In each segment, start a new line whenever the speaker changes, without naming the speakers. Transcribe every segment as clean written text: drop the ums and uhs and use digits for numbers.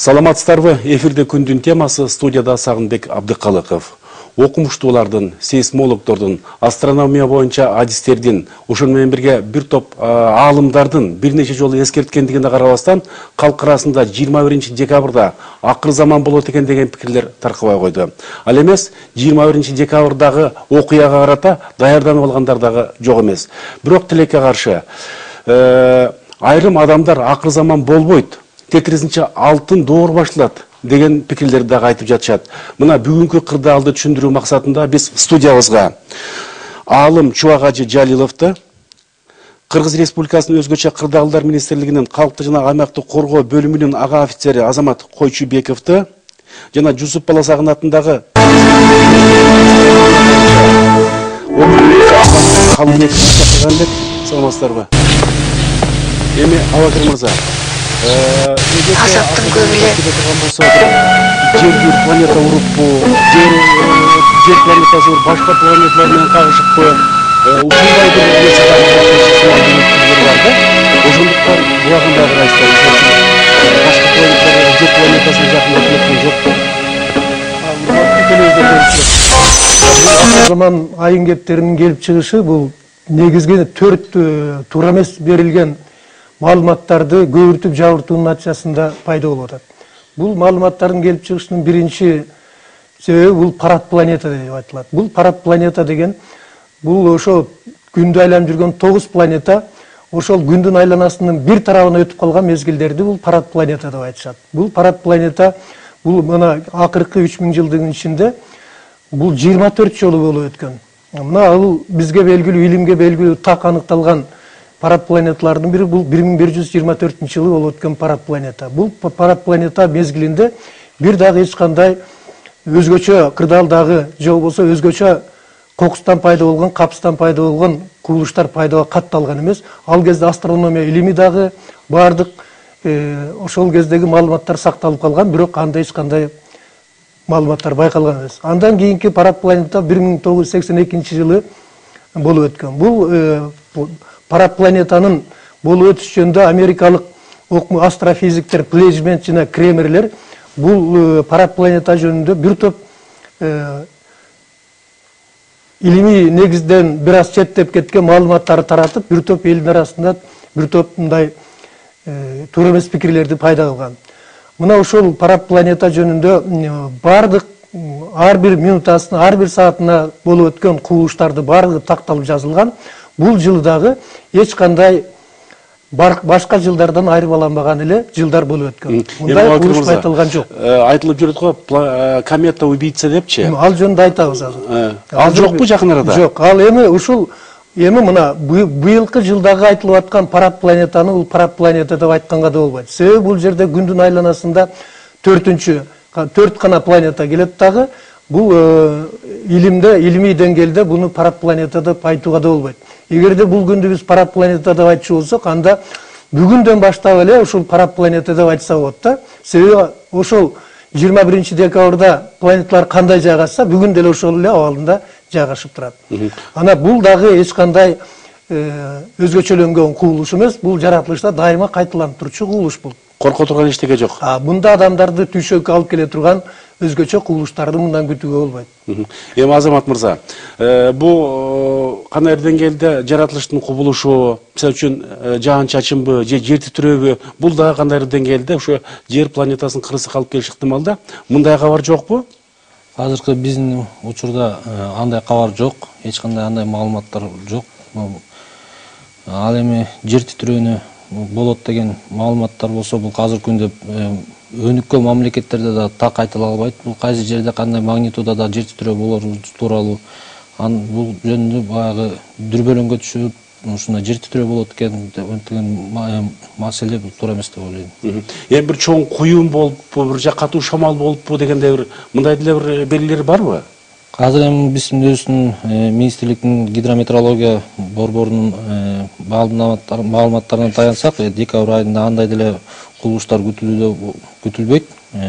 Саламатсыздарбы? Эфирде күндүн темасы студияда Сагынбек Абдыкалыков. Окумуштуулардын, сейсмологдордун, астрономия боюнча адистердин, ошол менен бирге бир топ аалымдардын бир нече жолу эскерткендигине карабастан, калк арасында 21-декабрда акыр заман болот экен деген пикирлер таркабай койду. Ал эмес 21-декабрдагы окуяга карата даярданып алгандар дагы жок эмес. Бирок тилекке каршы айрым адамдар акыр заман болбойт, текирисинче алтын доор башталат деген пикирлерди дагы айтып жатышат. Мына бүгүнкү кырдаалды түшүндүрүү максатында биз студиябызга аалым Чубак Жалиловду, Кыргыз Республикасынын өзгөчө кырдаалдар министрлигинин калкты жана аймактык коргоо бөлүмүнүн ага офицери Азамат Койчубековду жана Жусуп Баласагын атындагы саламатсыздарбы? Эми Абакыр мырза,
Азаттын көбүлө
Жер планета уруппу, жер планетасы башка планеталар менен кагышыппы, ушундай бир нерсе бар да. Ошондуктан булагында карайсыздар, башка планеталар жер планетасына жакындатып
жок. Заман айын кептеринин келип чыгышы бул негизги 4 туура эмес берилген маалыматтарды көбүртүп жабыртуунун натыйжасында пайда болуп атат. Бул маалыматтардын келип чыгышынын биринчи себеби бул парад планета деп айтылат. Бул парад планета деген бул ошо күндү айланып жүргөн 9 планета ошол күндүн айланасынын бир тарабына өтүп калган мезгилдерди бул парад планета деп айтышат. Бул парад планета бул мына акыркы 3000 жылдын ичинде бул 24 жолу болуп өткөн. Мына бул бизге белгилүү, илимге белгилүү так аныкталган парад планеталардын бири бул 1124-жылы болуп өткөн парад планета. Бул парад планета мезгилинде бир дагы эч кандай өзгөчө кырдаалдагы же болбосо өзгөчө кокустан пайда болгон, капыстан пайда болгон кубулуштар пайда катталган эмес. Ал кезде астрономия илими дагы бардык ошол кездеги маалыматтар сакталып калган, бирок анда эч кандай маалыматтар байкалган эмес. Андан кийинки парад планета 1982-жылы болуп өткөн. Бул парад планетанын болуп өтүшү жөнүндө америкалык астрофизиктер Пледжмент жана Кремерлер бул парад планета жөнүндө бир топ илимий негизден бир аз четтеп кеткен маалыматтарды таратып, бир топ элдин арасында бир топ мындай туура эмес пикирлерди пайда кылган. Мына ошол парад планета жөнүндө бардык ар бир минутасына, ар бир саатына болуп өткөн кубулуштарды бардыгы такталып жазылган. Бул жылы дагы эч кандай башка жылдардан айырмаланбаган эле жылдар болуп өткөн. Мындай кубулуш айтылган жок.
Айтылып жүрөт го, комета убийца депчи.
Ал жөнүндө айтабыз азыр.
Ал жокпу жакын арада?
Жок, ал эми мына быйылкы жылдагы айтылып аткан парад планетаны бул парад планета деп айтканга да болбойт. Себеби бул жерде күндүн айланасында 4 гана планета келет дагы. Бул илимий деңгээлде буну парад планета деп айтууга да болбойт. Эгерде бул күндү биз парад планета деп айтчу болсок, анда бүгүндөн баштап эле ушул парад планета деп айтса болот да. Себеби ошол 21-декабрда планеталар кандай жайгашса, бүгүн деле ошол эле абалында жайгашып турат. Ана бул дагы эч кандай өзгөчөлөнгөн кубулуш эмес, бул жаратылышта дайыма кайталанып турчу кубулуш бул.
Корко турган эчтеке жок.
Мында адамдарды түйшөккө алып келе турган өзгөчө кубулуштарды мындан күтүүгө болбойт.
Эми Азамат мырза, бул кандай деңгээлде жаратылыштын кубулушу, мисалы үчүн жаан-чачынбы, же жер титирөбү, бул дагы кандай деңгээлде ошо жер планетасынын кырысы калып келиши ыктымал да? Мындай кабар жокпу?
Азыркы биздин учурда андай кабар жок, эч кандай андай маалыматтар жок. Ал эми жер титирөөнү болот деген маалыматтар болсо, бул азыркы күндө өнүккөн мамлекеттерде да так айтыла албайт. Бул кайсы жерде кандай магнитудада жер титирөө болору тууралуу бул жөнүндө баягы дүрбөлөңгө түшүп, ушундай жер титирөө болот деген маселе бул туура эмес деп ойлойм.
Эми бир чоң куюм болуппу, бир жак катуу шамал болуппу дегенде бир мындай деле бир белгилери барбы?
Азыр эми биздин өзүбүздүн министрликтин гидрометеорология борборунун маалыматтарына таянсак, декабрь айында андай деле кубулуштар күтүлбөйт.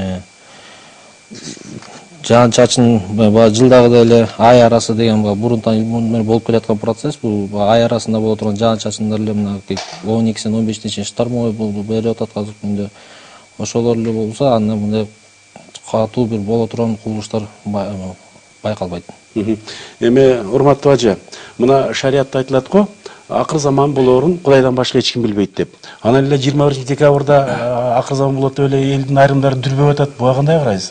Жаан-чачын жылдагы эле ай арасы деген бурунтан болуп келаткан процесс. Бул ай арасында боло турган жаан-чачындар эле мына 12-15 штормой болуп берип атат азыркы күндө. ошолор эле болсо анда мындай катуу бир боло турган кубулуштар байкалбайт.
Эми урматтуу ажы, мына шариатта айтылат го, акыр заман болоорун Кудайдан башка эч ким билбейт деп. Анан эле 21-декабрда акыр заман болот деп эле элдин айрымдарын дүрбөп атат. Буга кандай карайсыз?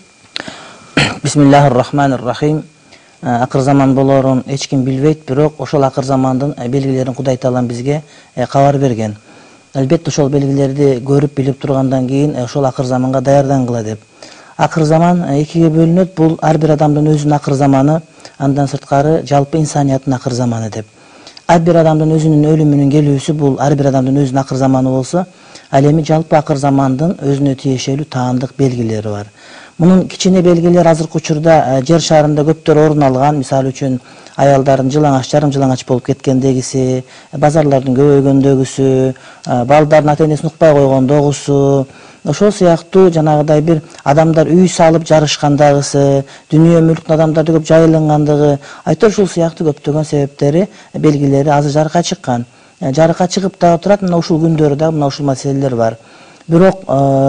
Бисмиллахир-рахманир-рахим. Акыр заман болоорун эч ким билбейт, бирок ошол акыр замандын белгилерин Кудай Таалам бизге кабар берген. Албетте ошол белгилерди көрүп билип тургандан кийин ошол акыр заманга даярдангыла деп. Акыр заман экиге бөлүнөт. Бул ар бир адамдын өзүнүн акыр заманы, андан сырткары жалпы инсанияттын акыр заманы деп. Ар бир адамдын өзүнүн өлүмүнүн келүүсү бул ар бир адамдын өзүнүн акыр заманы болсо, ал эми жалпы акыр замандын өзүнө тиешелүү таандык белгилери бар. Мунун кичине белгилери азыркы учурда жер шарында көптөр орун алган. Мисалы үчүн аялдардын жылаңач, жарым жылаңач болуп кеткендегиси, базарлардын көбөйгөндөгүсү, балдардын ата-энесин укпай койгондогусу, ошол сыяктуу жанагыдай бир адамдар үй салып жарышкандагысы, дүйнө мүлктүн адамдарды көп жайылгандыгы, айтор ушул сыяктуу көптөгөн себептери, белгилери азыр жарыкка чыккан. Жарыкка чыгып дагы турат, мына ушул күндөрү да мына ушул маселелер бар. Бирок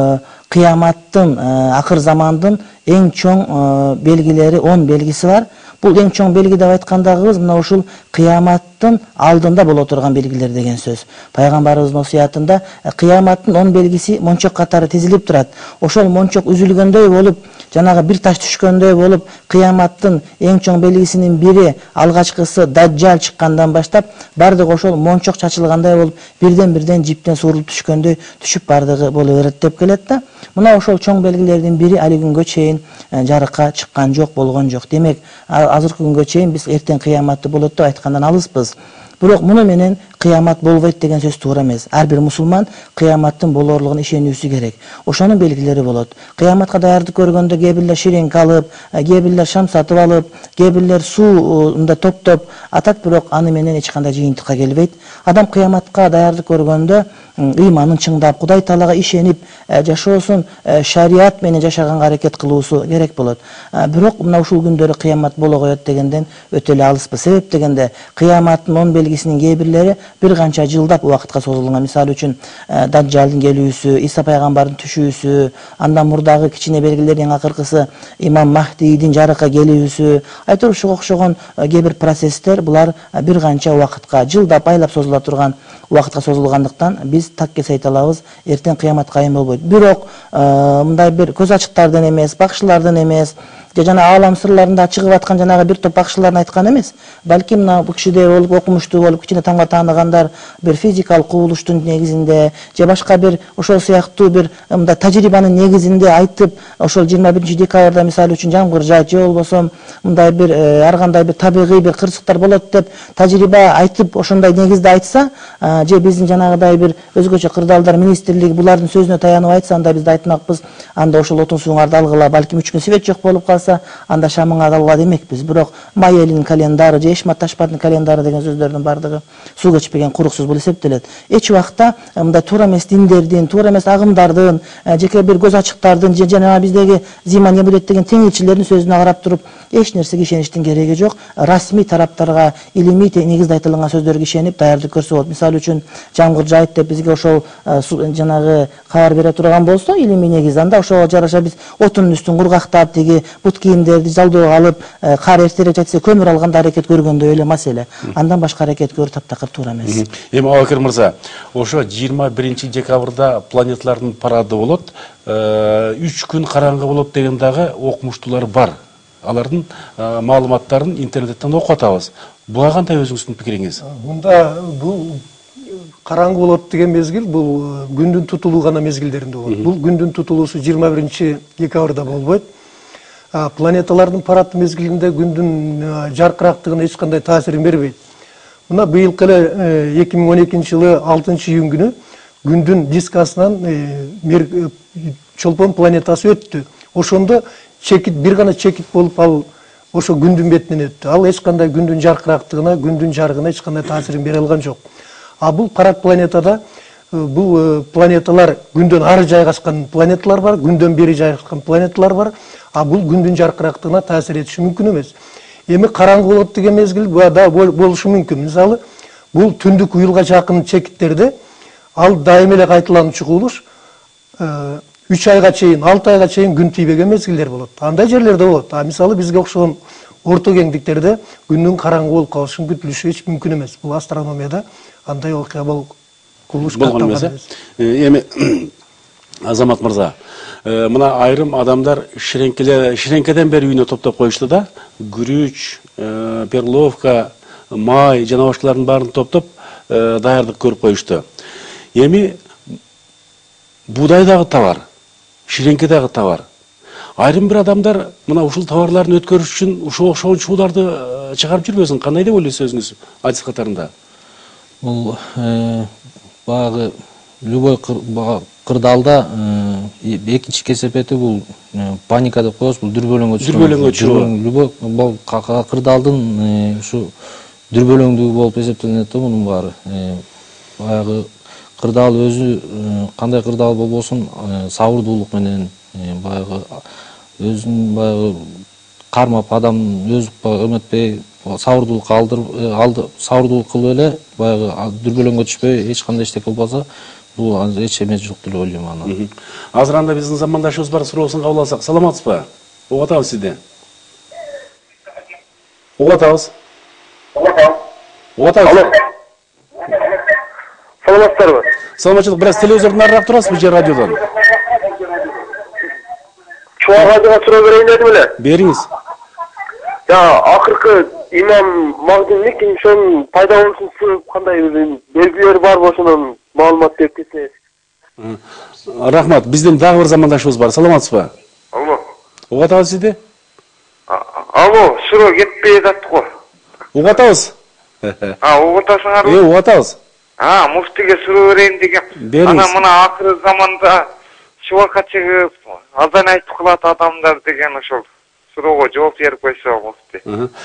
кыяматтын, акыр замандын эң чоң белгилери 10 белгиси бар. Бул эң чоң белги деп айткандагыбыз мына ушул кыяматтын алдында боло турган белгилер деген сөз. Пайгамбарыбыздын осуятында кыяматтын 10 белгиси мончок катары тизилип турат. Ошол мончок үзүлгөндөй болуп, жанагы бир таш түшкөндөй болуп, кыяматтын эң чоң белгисинин бири, алгачкысы Даджжал чыккандан баштап, бардыгы ошол мончок чачылгандай болуп, бирден жиптен суурулуп түшкөндөй түшүп бардыгы боло берет деп келет да. Мына ошол чоң белгилердин бири али күнгө чейин жарыкка чыккан жок, болгон жок. Демек, азыркы күнгө чейин биз эртең кыяматты болот деп айткандан алыспыз. Бирок муну менен кыямат болбойт деген сөз туура эмес. Ар бир мусулман кыяматтын болоорлугуна ишенүүсү керек. Ошонун белгилери болот. Кыяматка даярдык көргөндө кээ бирлер ширеңке алып, кээ бирлер шам сатып алып, кээ бирлер суунда топтоп атат, бирок аны менен эч кандай жыйынтыкка келбейт. Адам кыяматка даярдык көргөндө ыйманын чыңдап, Кудай Таалага ишенип жашоосун шариат менен жашаганга аракет кылуусу керек болот. Бирок мына ушул күндөрү кыямат боло коет дегенден өтө эле алыспыз. Себеп дегенде кыяматтын 10 белгисинин кээ бирлери бир канча жылдап убакытка созулган. Мисалы үчүн Даджжалдын келүүсү, Иса пайгамбардын түшүүсү, андан мурдагы кичине белгилердин акыркысы Имам Махдийдин жарыкка келүүсү, айтор ушуга окшогон кээ бир процесстер, булар бир канча убакытка, жылдап, айлап созула турган убакытка созулгандыктан биз так келсе айта алабыз, эртең кыямат кайым болбойт. Бирок мындай бир көз ачыктардан эмес, бакчылардан эмес, жана аалам сырларында чыгып аткан жанагы бир топ бакчылардын айткан эмес. Балким мына бул кишидей болуп, окумуштуу болуп, кичине таңга тааныгандар бир физикалык кубулуштун негизинде, же башка бир ошол сыяктуу бир мындай тажрыйбанын негизинде айтып, ошол 21-декабрда мисалы үчүн жамгыр жаат, же болбосо мындай бир ар кандай бир табигый бир кырсыктар болот деп тажрыйба айтып, ошондой негизде айтса, же биздин жанагыдай бир өзгөчө кырдаалдар министрлиги булардын сөзүнө таянып айтса, анда биз айтмакпыз, анда ошол отун суңарды алгыла, балким 3 күн свет жок болуп калса, анда шамыңа алгыла демекпиз. Бирок Майелин календары же Эшмат Ташпардын календары деген сөздөрдүн бардыгы суу кечпеген курук сөз болуп эсептелет. Эч убакта мындай туура эмес диндердин, туура эмес агымдардын, жеке бир көз ачыктардын же жана биздеги Зиман Небудет деген теңирчилердин сөзүнө карап туруп эч нерсеге ишеништин кереги жок. Расмий тараптарга, илимий негизде айтылган сөздөргө ишенип даярдык көрсө болот. Мисалы үчүн жамгыр жаайт деп бизге ошол жанагы кабар бере турган болсо, илимий негизде, анда ошого жараша биз отунун үстүн кургактап, тиги бут кийимдерди жалдоого алып, кар эртерээк жатса көмүр алганда аракет көргөндөй эле маселе. Андан башка аракет көрүү таптакыр туура эмес.
Эми Абакир мырза, ошо 21-декабрда планеталардын парады болот, 3 күн караңгы болот деген дагы окумуштуулар бар. Алардын маалыматтарын интернеттен окуп атабыз. Буга кандай өзүңүздүн пикириңиз?
Мында бул караңгы болот деген мезгил бул күндүн тутулуу гана мезгилдеринде болот. Бул күндүн тутулуусу 21-декабрда болбойт. Планеталардын парады мезгилинде күндүн жаркырактыгына эч кандай таасирин бербейт. Мына быйылкы эле 2012-жылы 6-июнь күнү күндүн дискасынан чолпон планетасы өттү. Ошондо чекит, бир гана чекит болуп, ал ошо күндүн бетинен өттү. Ал эч кандай күндүн жаркырактыгына, күндүн жарыгына эч кандай таасирин бере алган жок. Бул парад планетада бул планеталар күндөн ары жайгашкан планеталар бар, күндөн бери жайгашкан планеталар бар. Бул күндүн жаркырактыгына таасир этиши мүмкүн эмес. Эми караңгы болот деген мезгил да болушу мүмкүн. Мисалы, бул түндүк уюлга жакын чекиттерде ал дайым эле кайталануучу кубулуш. 3 айга чейин, 6 айга чейин күн тийбеген мезгилдер болот. Андай жерлерде болот. Мисалы бизге окшогон орто кеңдиктерде күндүн караңгы болуп калышын күтүлүшү эч мүмкүн эмес. Бул астрономияда андай окуя болуш
болгон эмес. Эми Азамат мырза, мына айрым адамдар ширеңкеден бери үйүнө топтоп коюшту да, күрүч, перловка, май жана башкалардын баарын топтоп даярдык көрүп коюшту. Эми буудай дагы товар, ширеңке дагы товар. Айрым бир адамдар мына ушул товарларын өткөрүш үчүн ушул окшогон чууларды чыгарып жүрбөсүн. Кандай деп ойлойсуз өзүңүз адис катарында?
Бул багы любой кырдаалда экинчи кесепети бул паника деп коебуз, бул дүрбөлөңгө чыгуу. Любой кырдаалдын ушу дүрбөлөңдүгү болуп эсептелинет да мунун баары. Баягы кырдаал өзү кандай кырдаал болбосун сабырдуулук менен баягы өзүн баягы кармап адам өз эметпей сабырдуулук сабырдуулук кылып эле баягы дүрбөлөңгө түшпөй эч кандай эчтеке болбосо бул эч эме жок деп ойлойм аны.
Азыр анда биздин замандашыбыз бар, суроосун кабыл алсак. Саламатсызбы? Угуп атабыз сизди. Угуп атабыз. Угуп атабыз.
Саламатсыздарбы?
Саламатчылык. Бираз телевизордун арыраак турасызбы же радиодон?
Чуар радиоға суроо берейин дедим эле.
Бериңиз.
Акыркы имам Магдумник ошонун пайдалануусу кандай белгилери бар ошонун маалымат берип кетсеңиз.
Рахмат. Биздин дагы бир замандашыбыз бар. Саламатсызбы?
Алло.
Угуп атабыз сизди?
Алло, суроо кетпей жатты го.
Угуп атабыз.
Угуп атасыңарбы?
Угуп атабыз.
Муфтиге суроо берейин дегем.
Бериңиз.
Ана мына акыры заманда шубакка чыгып азан айтып кылат адамдар деген ошол суроого жооп берип койсо муфти.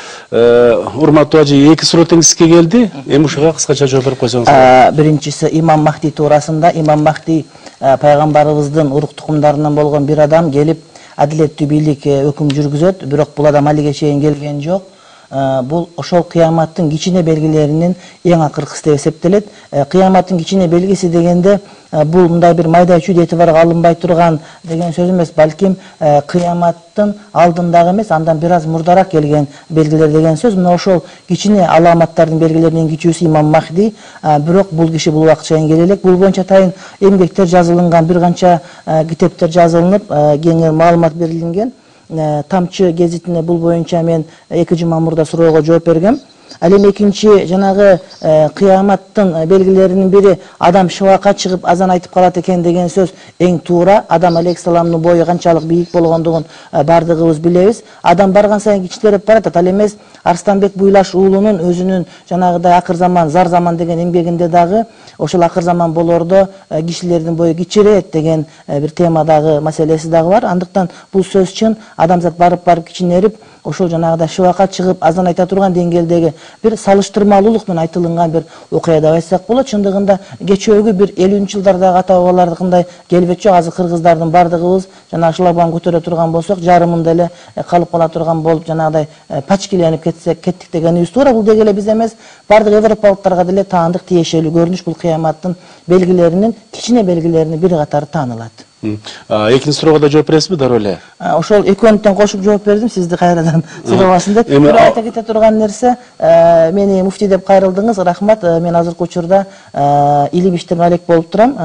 Урматтуу ажы, эки суроо тең сизге келди. Эми ушуга кыскача жооп берип койсоңуз.
Биринчиси имам Махди туурасында. Имам Махди пайгамбарыбыздын урук тукумдарынан болгон бир адам келип адилеттүү бийлик өкүм жүргүзөт, бирок бул адам алиге чейин келген жок. Бул ошол кыяматтын кичине белгилеринин эң акыркысы деп эсептелет. Кыяматтын кичине белгиси дегенде бул мындай бир майда чүйдө этибарга алынбай турган деген сөз эмес, балким кыяматтын алдындагы эмес, андан бир аз мурдараак келген белгилер деген сөз. Мына ошол кичине аламаттардын белгилеринин кичүүсү имам Махди, бирок бул киши бул убакытка чейин келе элек. Бул боюнча тайын эмгектер жазылынган, бир канча китептер жазылынып, кеңири маалымат берилген. Тамчы гезитине бул боюнча мен 2 жума мурда суроого жооп бергем. Ал эми экинчи жанагы кыяматтын белгилеринин бири адам шыбакка чыгып азан айтып калат экен деген сөз эң туура. Адам алейхиссаламдын бою канчалык бийик болгондугун бардыгыбыз билебиз. Адам барган сайын кичилереп барат. Ал эмес Арстанбек Буйлаш уулунун өзүнүн жанагыдай акыр заман, зар заман деген эмгегинде дагы ошол акыр заман болордо кишилердин бою кичирет деген бир темадагы маселеси дагы бар. Андыктан бул сөз чын, адамзат барып кичинерип ошол жанагыдай шыбакка чыгып азан айта турган деңгээлдеги бир салыштырмалуулук менен айтылган бир окуя деп айтсак болот. Чындыгында кечөөгү бир 50-жылдардагы ата бабалардыкындай келбет жок. Азыр кыргыздардын бардыгыбыз жана шлагбаум көтөрө турган болсок, жарымында эле калып кала турган болуп жанагыдай пачкиленип кеттик дегенибиз туура. Бул деги эле биз эмес, бардык европалыктарга деле таандык тиешелүү көрүнүш. Бул кыяматтын белгилеринин, кичине белгилеринин бир катары таанылат.
Экинчи суроого да жооп бересизби дароо эле?
Ошол экөөнү тең кошуп жооп бердим, сизди кайрадан сурообасын деп. Бир айта кете турган нерсе, мени муфти деп кайрылдыңыз, рахмат. Мен азыркы учурда илим иштерин алек болуп турам.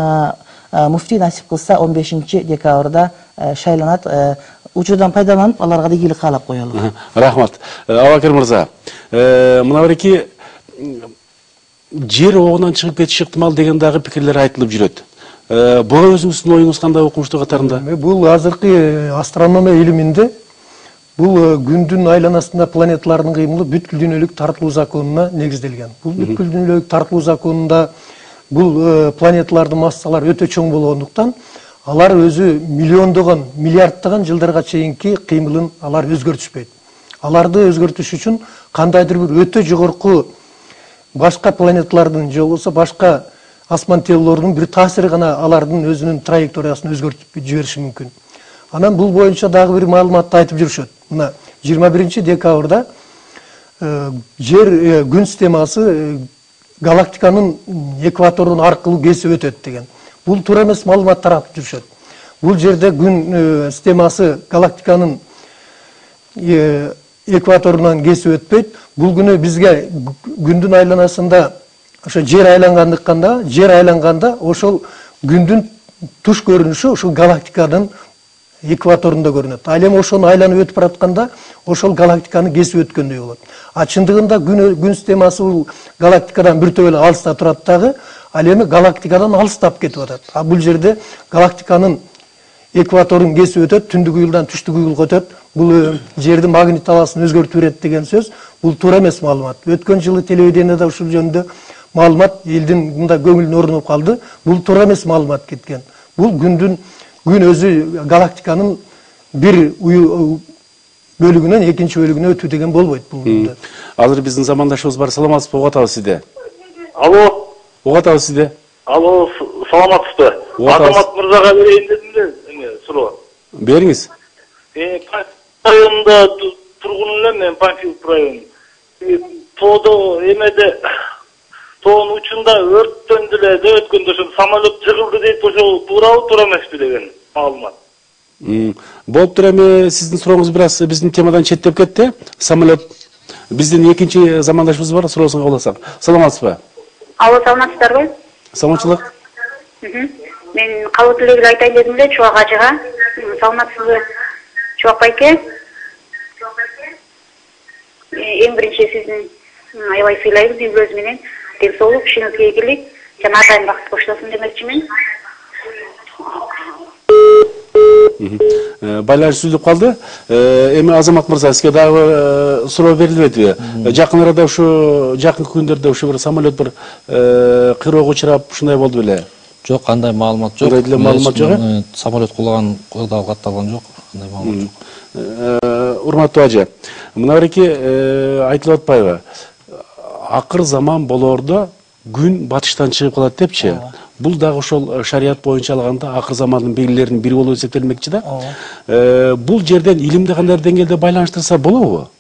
Муфти насип кылса 15 декабрда шайланат. Учурдан пайдаланып, аларга да ийгилик каалап коелу.
Рахмат. Абакир мырза, мына бирки жер оогунан чыгып кетиши ыктымал деген дагы пикирлер айтылып жүрөт. Буга өзүңүздүн оюңуз кандай окумуштуу катарында?
Бул азыркы астрономия илиминде бул күндүн айланасында планеталардын кыймылы бүткүл дүйнөлүк тартылуу законуна негизделген. Бул бүткүл дүйнөлүк тартылуу законунда бул планеталардын массалары өтө чоң болгондуктан алар өзү миллиондогон, миллиарддаган жылдарга чейинки кыймылын алар өзгөртүшпөйт. Аларды өзгөртүш үчүн кандайдыр бир өтө жогорку башка планеталардын же болбосо башка асман телолордун бир таасири гана алардын өзүнүн траекториясын өзгөртүп жибериши мүмкүн. Анан бул боюнча дагы бир маалыматты айтып жүрүшөт. Мына 21 декабрда жер күн системасы галактиканын экваторун аркылуу кесип өтөт деген. Бул туура эмес маалыматтар айтып жүрүшөт. Бул жерде күн системасы галактиканын экваторунан кесип өтпөйт. Бул күнү бизге күндүн айланасында ошо жер айланганда ошол күндүн туш көрүнүшү ошол галактиканын экваторунда көрүнөт. Ал эми ошону айланып өтүп баратканда ошол галактиканы кесип өткөндөй болот. А чындыгында күн системасы бул галактикадан бир төбөлө алыста турат дагы, ал эми галактикадан алыстап кетип атат. А бул жерде галактиканын экваторун кесип өтөт, түндүк уюлдан түштүк уюлга өтөт. Бул жердин магнит талаасын өзгөртүп берет деген сөз. Бул туура эмес маалымат. Өткөн жылы телевидениеде ушул жөнүндө маалымат элдин мында көңүлүнө орнуп калды. Бул туура эмес маалымат кеткен. Бул күн өзү галактиканын бир бөлүгүнөн экинчи бөлүгүнө өтүү деген болбойт бул күндө.
Азыр биздин замандашыбыз бар. Саламатсызбы? Угуп атабыз сизди.
Алло.
Угуп атабыз сизди.
Алло, саламатсызбы? Азамат мырзага берейин дедим эле, суроо.
Бериңиз.
Районунда тургун элем мен, Панфилов району. Тоодо эмеде тоонун учунда өрттөндү эле деп өткөндө ошо самолет жыгылды дейт, ошол туурабы, туура эмеспи деген маалымат.
Болуптур, эми сиздин сурооңуз бир аз биздин темадан четтеп кетти. Самолет биздин экинчи замандашыбыз бар, суроосун кабыл алсак. Саламатсызбы?
Алло, саламатсыздарбы?
Саламатчылык.
Мен кабыл тилегил айтайын дедим эле Чубак ажыга. Саламатсызбы? Чубак байке. Эң биринчи сиздин аябай сыйлайбыз үй-бүлөңүз менен. Ден соолук, ишиңизге ийгилик жана атайын бакыт коштолсун демекчимин.
Байланыш үзүлүп калды. Эми Азамат мырза, сизге дагы суроо берилбедиби? Жакын арада ушу жакынкы күндөрдө ушу бир самолет бир кыйроого учурап ушундай болду беле?
Жок, кандай маалымат жок.
Кандай деле маалымат жок?
Самолет кулаган дагы катталган жок. Кандай маалымат жок.
Урматтуу ажы, мына бирки айтылып атпайбы? Акыр заман болоордо күн батыштан чыгып калат депчи. Бул дагы ошол шарият боюнча алганда акыр замандын белгилеринин бири болуп эсептелмекчи да. Бул жерден илимди кандай деңгээлде байланыштырса болобу?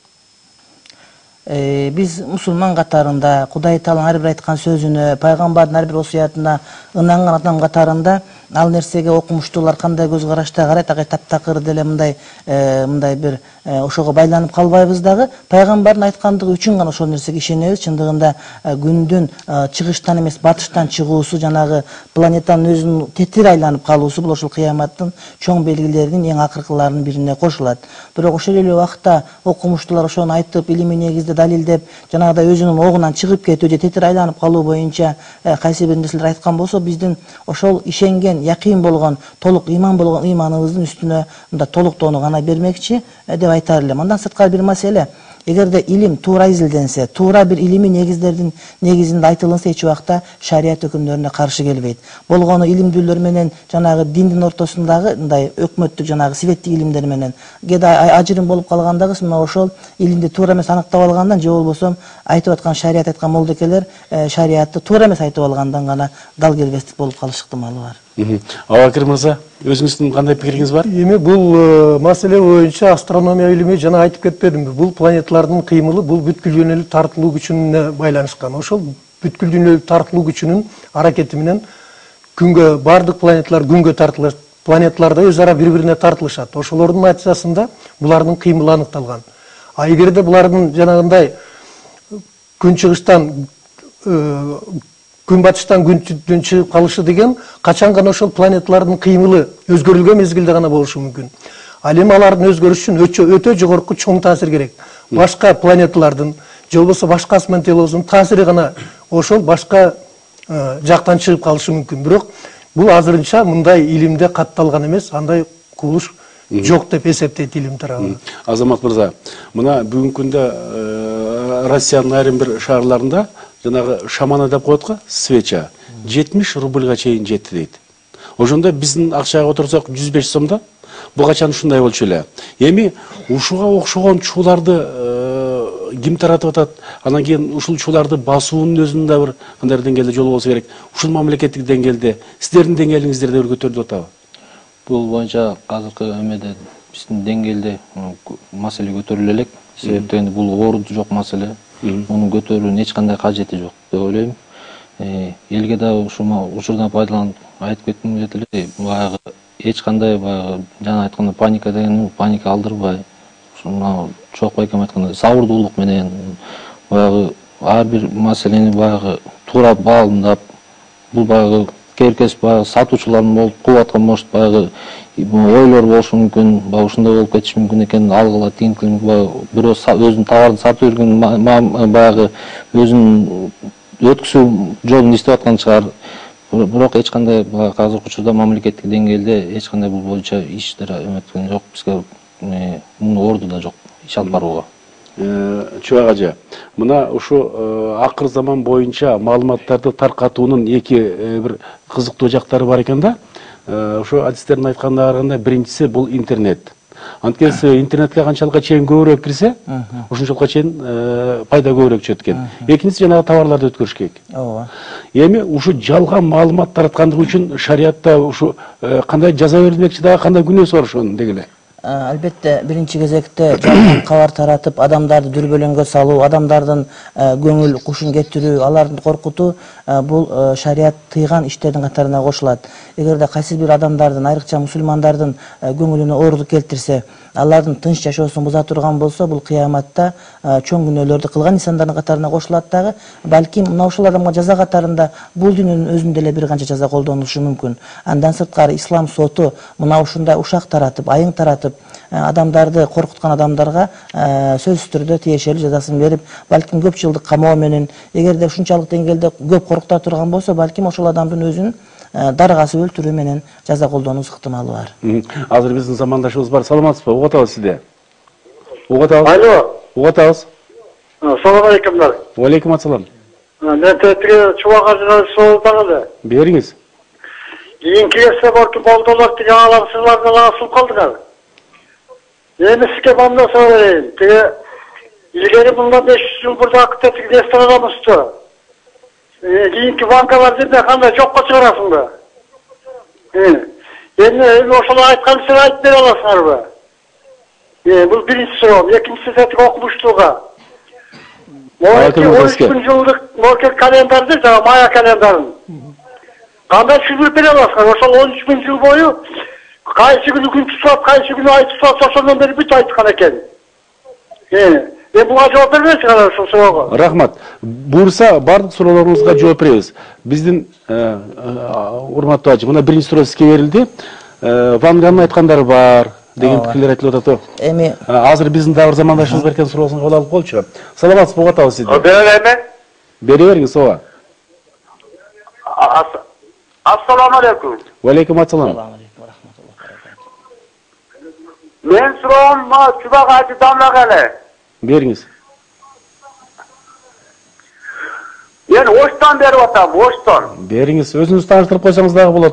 Биз мусулман катарында Кудай Тааланын ар бир айткан сөзүнө, пайгамбардын ар бир осуятына ынанган адам катарында ал нерсеге окумуштуулар кандай көз карашта карайт, агай таптакыр деле мындай бир ошого байланып калбайбыз дагы. Пайгамбардын айткандыгы үчүн гана ошол нерсеге ишенебиз. Чындыгында күндүн чыгыштан эмес батыштан чыгуусу, жанагы планетанын өзүнүн тетир айланып калуусу бул ошол кыяматтын чоң белгилеринин эң акыркыларынын бирине кошулат. Бирок ошол эле убакта окумуштуулар ошону айтып, илимий негизде далилдеп, жанагыдай өзүнүн огунан чыгып кетүү же тетир айланып калуу боюнча кайсы бир нерселер айткан болсо, биздин ошол ишенген, якин болгон, толук иман болгон иманыбыздын үстүнө мында толуктоону гана бермекчи деп айтар элем. Андан сырткары бир маселе, эгерде илим туура изилденсе, туура бир илимий негиздердин негизинде айтылынса, эч убакта шарият өкүмдөрүнө каршы келбейт. Болгону илимдүүлөр менен жанагы диндин ортосундагы мындай өкмөттүк жанагы светтик илимдер менен кээде ажырым болуп калгандагы ошол илимди туура эмес аныктап алгандан же болбосо айтып аткан шарият айткан молдокелер шариятты туура эмес айтып алгандан гана дал келбестик болуп калыш ыктымалы бар.
Абакир мырза, өзүңүздүн кандай пикириңиз бар?
Эми бул маселе боюнча астрономия илими жана айтып кетпедимби? Бул планеталардын кыймылы бул бүткүл дүйнөлүк тартылуу күчүнө байланышкан. Ошол бүткүл дүйнөлүк тартылуу күчүнүн аракети менен күнгө бардык планеталар күнгө тартылат. Планеталар да өз ара бири-бирине тартылышат. Ошолордун натыйжасында булардын кыймылы аныкталган. А эгерде булардын жанагындай күнчыгыштан күн батыштан күндүн чыгып калышы деген качан гана ошол планеталардын кыймылы өзгөрүлгөн мезгилде гана болушу мүмкүн. Ал эми алардын өзгөрүшү үчүн өтө жогорку чоң таасир керек. Башка планеталардын же болбосо башка асман телосунун таасири гана ошол башка жактан чыгып калышы мүмкүн. Бирок бул азырынча мындай илимде катталган эмес, андай кубулуш жок деп эсептейт илим тарабы.
Азамат мырза, мына бүгүнкү күндө Россиянын айрым бир шаарларында жанагы шамана деп коет го, свеча 70 рубльга чейин жетти дейт. Ошондо биздин акчага отурсак 105 сомдо, бул качан ушундай болчу эле. Эми ушуга окшогон чууларды ким таратып атат? Анан кийин ушул чууларды басуунун өзүнүн да бир кандай деңгээлде жолу болсо керек. Ушул мамлекеттик деңгээлде сиздердин деңгээлиңиздерде бир көтөрүлүп атабы?
Бул боюнча азыркы эмеде биздин деңгээлде маселе көтөрүлө элек. Себеп дегенде бул орду жок маселе. Мунун көтөрүүнүн эч кандай кажети жок деп ойлойм. Элге да ушул учурдан пайдаланып айтып кетким келет эле, баягы эч кандай баягы жана айтканда паника деген паника алдырбай, мына чоок байкем айткандай сабырдуулук менен баягы ар бир маселени баягы туура баамдап, бул баягы керкес баягы сатуучулардын болуп кылып аткан может баягы ойлор болушу мүмкүн, баягы ушундай болуп кетиши мүмкүн экен, алгыла тиңдик бирөө өзүнүн товарын сатып жүргөн баягы өзүнүн өткүзүү жолун издеп аткан чыгар. Бирок эч кандай азыркы учурда мамлекеттик деңгээлде эч кандай бул боюнча иштер эметкен жок. Бизге муну орду да жок иш алып барууга.
Чубак ажа, мына ушу акыр заман боюнча маалыматтарды таркатуунун эки бир кызыктуу жактары бар экен да. Ушу адистердин айтканына караганда биринчиси бул интернет. Анткени интернетке канчалык чейин көбүрөөк кирсе, ушунчалык чейин пайда көбүрөөк чыгат экен. Экинчиси жанагы товарларды өткөрүш керек. Ооба. Эми ушу жалган маалымат тараткандыгы үчүн шариатта ушу кандай жаза берилмекчи дагы, кандай күнөөсү бар ошонун дегиле?
Албетте биринчи кезекте жалган кабар таратып, адамдарды дүрбөлөңгө салуу, адамдардын көңүл кушун кетирүү, аларды коркутуу бул шарият тыйган иштердин катарына кошулат. Эгерде кайсы бир адамдардын, айрыкча мусулмандардын көңүлүнө оорулук келтирсе, алардын тынч жашоосун буза турган болсо, бул кыяматта чоң күнөөлөрдү кылган инсандардын катарына кошулат дагы. Балким мына ушул адамга жаза катарында бул дүйнөнүн өзүндө эле бир канча жаза колдонулушу мүмкүн. Андан сырткары ислам соту мына ушундай ушак таратып, айың таратып, адамдарды коркуткан адамдарга сөзсүз түрдө тиешелүү жазасын берип, балким көп жылдык камоо менен, эгерде ушунчалык деңгээлде көп коркута турган болсо, балким ошол адамдын өзүн даргасы өлтүрүү менен жаза колдонуу ыктымалы бар.
Азыр биздин замандашыбыз бар. Саламатсызбы? Угуп атабыз сизди. Угуп атабыз.
Алло.
Угуп атабыз.
Салам алейкумдар.
Алейкум ассалам.
Мен тиги чубак ажына соор дагы.
Бериңиз.
Кийин кирсе болду болдулар тиги аламсызлардан асылып калдыгар. Эми сизге мындай сурайын. Тиги илгери мындан 500 жыл бурда акытта тиги рестораныбызды. Кийинки банкалар жерде кандай жокко чыгарасыңбы? Эми ошол айткан сиз айтып бере аласыңарбы? Бул биринчи суроо. Экинчиси тиги окумуштууга. 13 жылдык Моркел календарды, жана Майя календарын. Кандай түзүп бере аласыңар? Ошол 13 жыл бою кайсы күнү күн тутулат, кайсы күнү ай тутулат, ошондон бери бүт айткан экен. Буга жооп бербейсиңер ошол суроого.
Рахмат. Буюрса бардык суроолоруңузга жооп беребиз. Биздин урматтуу ажы, мына биринчи суроо сизге берилди. Ван Ганын айткандары бар деген пикирлер айтылып атат. Эми азыр биздин дагы замандашыбыз бар экен, суроосун кабыл алып коелучу. Саламатсызбы? Угуп атабыз сизди.
Берелейми?
Бере бериңиз ооба.
Ассаламу алейкум.
Алейкум ассалам.
Мен суроом чубак ажыдан эле.
Бериңиз.
Мен Оштан берип атам, Оштан.
Бериңиз, өзүңүз тааныштырып койсоңуз дагы болот.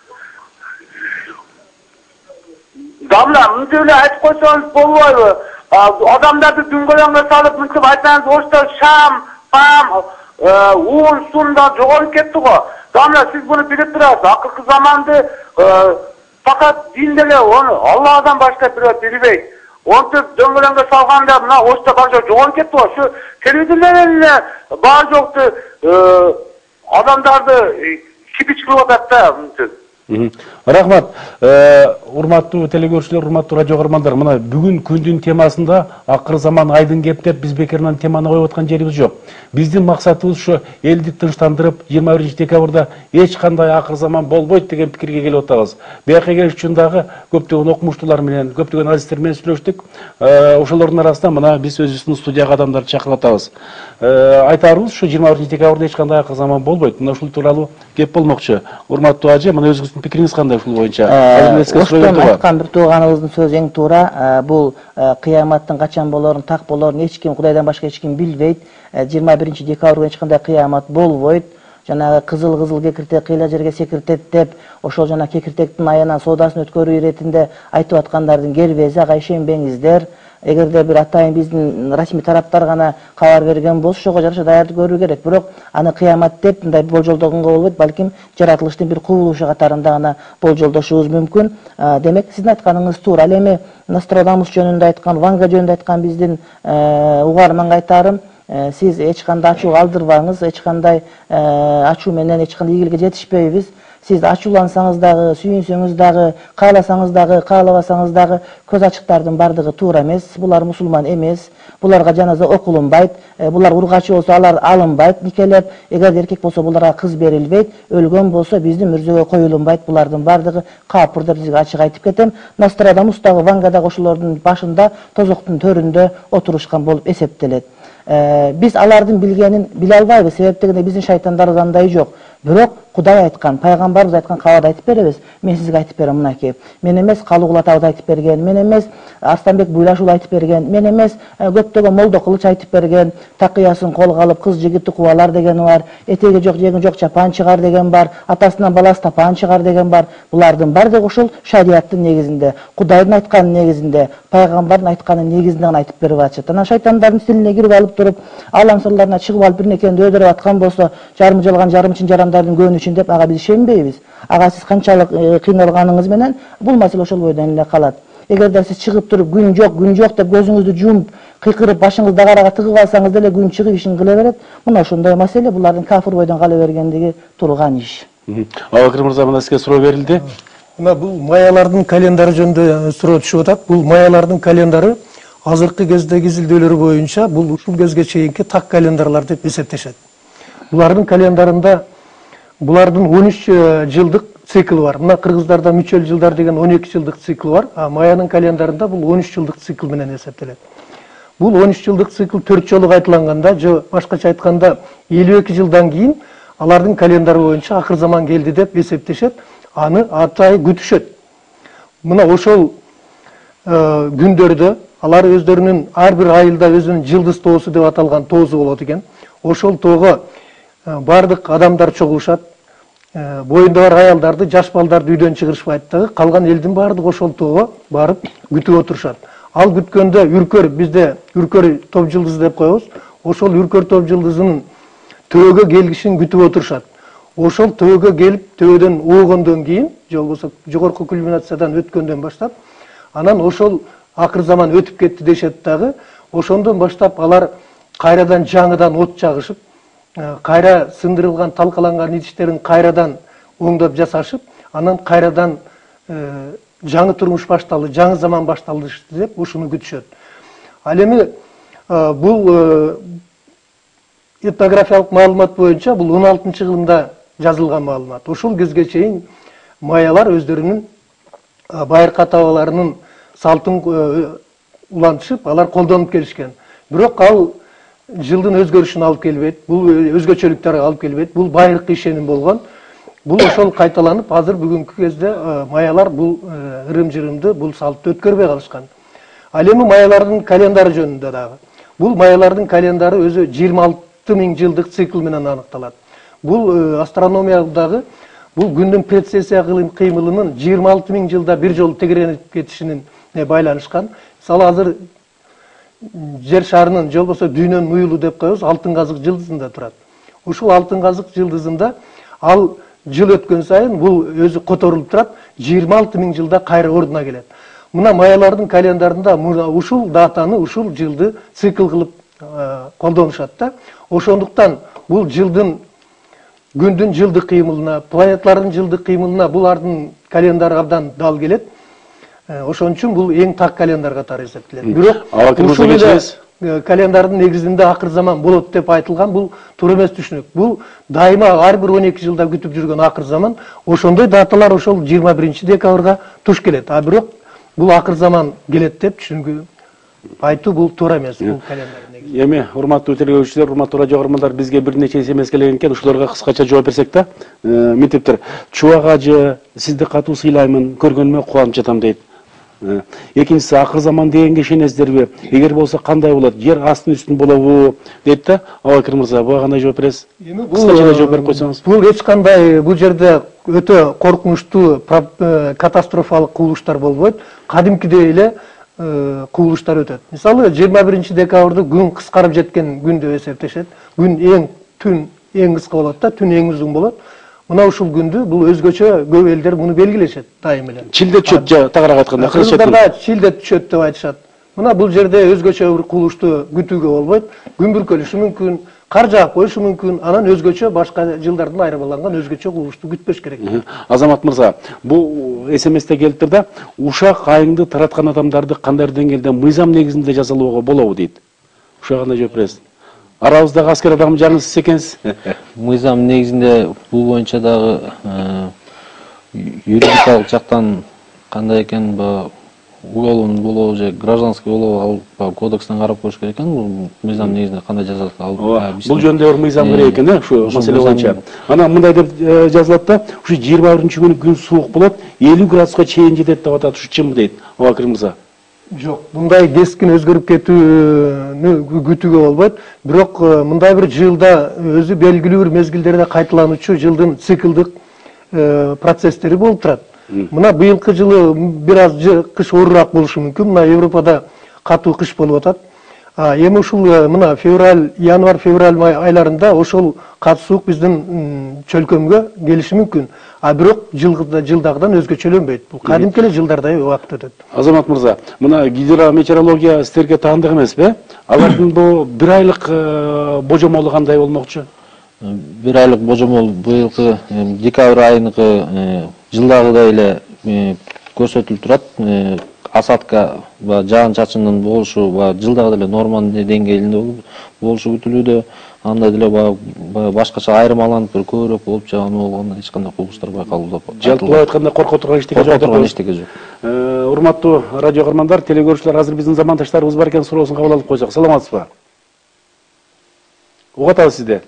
Дамла, мынтип эле айтып койсоңуз болбойбу? Адамдарды дүңгөлөңгө салып, мынтип айтсаңыз, Ошто шам, пам, уун, сунда жоголуп кетти го. Дамла, сиз буну билип турасыз. Акыркы заманды факат дин деле оны Алладан башка бирөө билбейт. Онтип дөңгөлөңгө салганда мына Ошто башка жоголуп кетти го. Şu телевизордон эле бар жокту адамдарды кипич кылып атат да, мынтип.
Рахмат. Урматтуу телекөрүүчүлөр, урматтуу радио көрөрмандар, мына бүгүн күндүн темасында акыр заман айдын кеп деп биз бекеринен теманы коюп аткан жерибиз жок. Биздин максатыбыз ушу элди тынчтандырып, 21-декабрда эч кандай акыр заман болбойт деген пикирге келип атабыз. Бияка келиш үчүн дагы көптөгөн окумуштуулар менен, көптөгөн адистер менен сүйлөштүк. Ошолордун арасынан мына биз өзүбүздүн студияга адамдарды чакырып атабыз. Айтарыбыз ушу 21-декабрда эч кандай акыр заман болбойт. Мына ушул тууралуу кеп болмокчу. Урматтуу ажы, мына өзүңүздүн пикириңиз кандай ушул боюнча?
Оштон айткан бир тууганыбыздын сөзү эң туура. Бул кыяматтын качан болорун, так болорун эч ким, Кудайдан башка эч ким билбейт. 21-декабрга эч кандай кыямат болбойт. Жанагы кызыл кекиртек кыйла жерге секиртет деп, ошол жана кекиртектин аянан соодасын өткөрүү иретинде айтып аткандардын кербези, ага ишенбеңиздер. Эгерде бир атайын биздин расмий тараптар гана кабар берген болсо, ошого жараша даярдык көрүү керек. Бирок аны кыямат деп мындай болжолдогонго болбойт, балким жаратылыштын бир кубулушу катарында гана болжолдошубуз мүмкүн. Демек, сиздин айтканыңыз туура. Ал эми Нострадамус жөнүндө айткан, Ванга жөнүндө айткан биздин угарманга айтарым, Siz eч kандай ачуу калтырбаңыз, эч кандай ачуу менен эч кандай ийгиликке жетишпейбиз. Siz açуулансаңыз дагы, сүйүнсөңүз дагы, кааласаңыз дагы, каалабасаңыз дагы көз ачыктардын бардыгы туура эмес. Булар мусулман эмес. Буларга жаназа окулунбайт. Булар ургачы болсо алар алынбайт никелеп. Эгер эркек болсо буларга кыз берилбейт. Өлгөн болсо биздин мүрзөгө коюлунбайт. Булардын бардыгы капыр деп сизге ачык айтып кетем. Нострадамус дагы Вангадагы ошолордун башында тозоктун төрүндө отурушкан болуп эсептелет. Биз алардын билгенин биле албайбыз. Себеп дегенде биздин шайтандарыбыз андай жок. Бирок Кудай айткан, пайгамбарыбыз айткан кабарда айтып беребиз. Мен сизге айтып берем мынакей. Мен эмес Калыгул атабыз айтып берген, мен эмес Арстанбек Буйлашул айтып берген, мен эмес көптөгөн Молдо Кылыч айтып берген, такыясын колго алып кыз жигитти кубалар деген бар, этеги жок, жеңи жок чапан чыгар деген бар, атасынан баласы тапан чыгар деген бар. Булардын бардыгы ушул шариаттын негизинде, Кудайдын айтканын негизинде, пайгамбардын айтканын негизинде гана айтып берип атышат. Анан шайтандардын стилине кирип алып туруп, алам сырларына чыгып алып бирнекени өөдөрүп аткан болсо, жарым жалган жарым чын жарандардын көөнү үчүн деп ага биз ишенбейбиз. Ага сиз канчалык кыйналганыңыз менен бул маселе ошол бойдон эле калат. Эгерде сиз чыгып туруп күн жок деп көзүңүздү жумуп, кыйкырып башыңызды дарага тыгып алсаңыз деле күн чыгып ишин кыла берет. Мына ошондой маселе булардын кафир бойдон кала бергендиги турган иш.
Абакыр мырза, мына сизге суроо берилди.
Мына бул маялардын календары жөнүндө суроо түшүп атат. Бул маялардын календары азыркы кездеги изилдөөлөр боюнча бул ушул кезге чейинки так календарлар деп эсептешет. Булардын календарында булардын 13 жылдык цикл бар. Мына кыргыздарда мүчөл жылдар деген 12 жылдык цикл бар. А маянын календарында бул 13 жылдык цикл менен эсептелет. Бул 13 жылдык цикл 4 жолу кайталанганда, же башкача айтканда 52 жылдан кийин алардын календары боюнча акыр заман келди деп эсептешет. Аны атай күтүшөт. Мына ошол күндөрдө алар өздөрүнүн ар бир айылда өзүнүн жылдыз тоосу деп аталган тоозу болот экен. Ошол тоого бардык адамдар чогулушат. Боюнда бар аялдарды, жаш балдарды үйдөн чыгырышпайт дагы, калган элдин бардыгы ошол тоого барып күтүп отурушат. Ал күткөндө үркөр, бизде үркөр топ жылдызы деп коебуз. Ошол үркөр топ жылдызынын төөгө келишин күтүп отурушат. Ошол төөгө келип, төөгдөн угондон кийин, же болбосо жогорку кульминациядан өткөндөн баштап, анан ошол акыр заман өтүп кетти дешет дагы. Ошондон баштап алар кайрадан жаңыдан от жагышып, кайра сындырылган, талкаланган идиштерин кайрадан оңдоп жасашып, анан кайрадан жаңы турмуш башталды, жаңы заман башталды деп ушуну күтүшөт. Ал эми бул этнографиялык маалымат боюнча бул 16-жылында жазылган маалымат. Ошол кезге чейин маялар өздөрүнүн байыркы ата-бабаларынын салтын улантышып, алар колдонуп келишкен. Бирок ал жылдын өзгөрүшүн алып келбейт, бул өзгөчөлүктөргө алып келбейт, бул байыркы ишеним болгон. Бул ошол кайталанып, азыр бүгүнкү кезде маялар бул ырым-жырымды, бул салтты өткөрбөй калышкан. Ал эми маялардын календары жөнүндө дагы. Бул маялардын календары өзү 26.000 жылдык цикл менен аныкталат. Бул астрономиядагы бул күндүн прецессия кыймылынын 26.000 жылда бир жолу тегеренип кетишинин байланышкан. Мисалы азыр жер шарынын, же болбосо дүйнөнүн уюлу деп коебуз, алтын казык жылдызында турат. Ушул алтын казык жылдызында ал жыл өткөн сайын бул өзү которулуп турат, 26.000 жылда кайра ордуна келет. Мына маялардын календарында ушул датаны, ушул жылды цикл кылып колдонушат да. Ошондуктан бул жылдын, күндүн жылдык кыймылына, планеталардын жылдык кыймылына булардын календары абдан дал келет. Ошон үчүн бул эң так календар катары эсептелет. Бирок ушул календардын негизинде акыр заман болот деп айтылган, бул туура эмес түшүнүк. Бул дайыма ар бир 12 жылда күтүп жүргөн акыр заман, ошондой даталар ошол 21-декабрга туш келет. А бирок бул акыр заман келет деп түшүнгү айтуу бул туура эмес, бул календар негизи.
Эми урматтуу тергөөчүлөр, урматтуу радио көрөрмандар, бизге бир нече смс келген экен, ушуларга кыскача жооп берсек да. Мектептер, Чубак ажы, сизди катуу сыйлаймын, көргөнүмө кубанып жатам дейт. Экинчиси, акыр заман дегенге ишенесиздерби? Эгер болсо кандай болот? Жер астын үстүн болобу? Дейт да. Абакыр мырза, буга кандай жооп бересиз? Кыскача жооп берип койсоңуз.
Бул эч кандай бул жерде өтө коркунучтуу катастрофалык кубулуштар болбойт. Кадимкидей эле кубулуштар өтөт. Мисалы 21-декабрда күн кыскарып жеткен күн деп эсептешет. Күн түн эң кыска болот да, түн эң узун болот. Мына ушул күндү бул өзгөчө көп элдер муну белгилешет дайым эле.
Чилде түшөт, тагыраак айтканда,
кыргыздарда чилде түшөт деп айтышат. Мына бул жерде өзгөчө бир кулушту күтүүгө болбойт. Күн бүркөлүшү мүмкүн, кар жаап коюшу мүмкүн, анан өзгөчө башка жылдардан айырмаланган өзгөчө кулушту күтпөш керек.
Азамат мырза, бул СМСте келип тур да, ушак айыңды тараткан адамдарды кандай деңгээлде мыйзам негизинде жазалоого болобу дейт. Ушуга кандай жооп бересиз? Арабыздагы аскер адам жаңы сиз экенсиз.
Мыйзам негизинде бул боюнча дагы юридикалык жактан кандай экен, уголовный болобу же гражданский болобу алып кодекстен карап коюш керек экен. Бул мыйзам негизинде кандай жазат алып.
Бул жөнүндө бир мыйзам керек экен, ушу маселе боюнча. Анан мындай деп жазылат да, ушу 21-күнү күн суук болот, 50 градуска чейин жетет деп атат. Ушу чынбы дейт Абакир мырза?
Жок, мындай кескин өзгөрүп кетүүнү күтүүгө болбойт. Бирок мындай бир жылда өзү белгилүү бир мезгилдерде кайталануучу жылдын циклдык процесстери болуп турат. Мына быйылкы жылы бир аз кыш оорураак болушу мүмкүн. Мына Европада катуу кыш болуп атат. Эми ушул мына январь-февраль айларында ошол катуу суук биздин чөлкөмгө келиши мүмкүн. Бирок жылдагыдан өзгөчөлөнбөйт. Бул кадимки эле жылдардай убакыт өтөт.
Азамат мырза, мына гидрометеорология сиздерге таандык эмеспи? Алардын бул бир айлык божомолу кандай болмокчу?
Бир айлык божомол быйылкы декабрь айыныкы жылдагыдай эле көрсөтүлүп турат. Асадка жаан чачындын болушу жылдагыдай эле норманын деңгээлинде болушу күтүлүүдө. Андай деле башкача айырмаланып бир көбүрөөк болуп жаганы болгондо эч кандай кубулуштар байкалбап.
Жалпылап айтканда коркуп турган эчтеке жок.
Коркуп турган эчтеке жок.
Урматтуу радио көрөрмандар, телегөрүүчүлөр, азыр биздин замандаштарыбыз бар экен, суроосун кабыл алып койсок. Саламатсызбы? Угат алып сизде.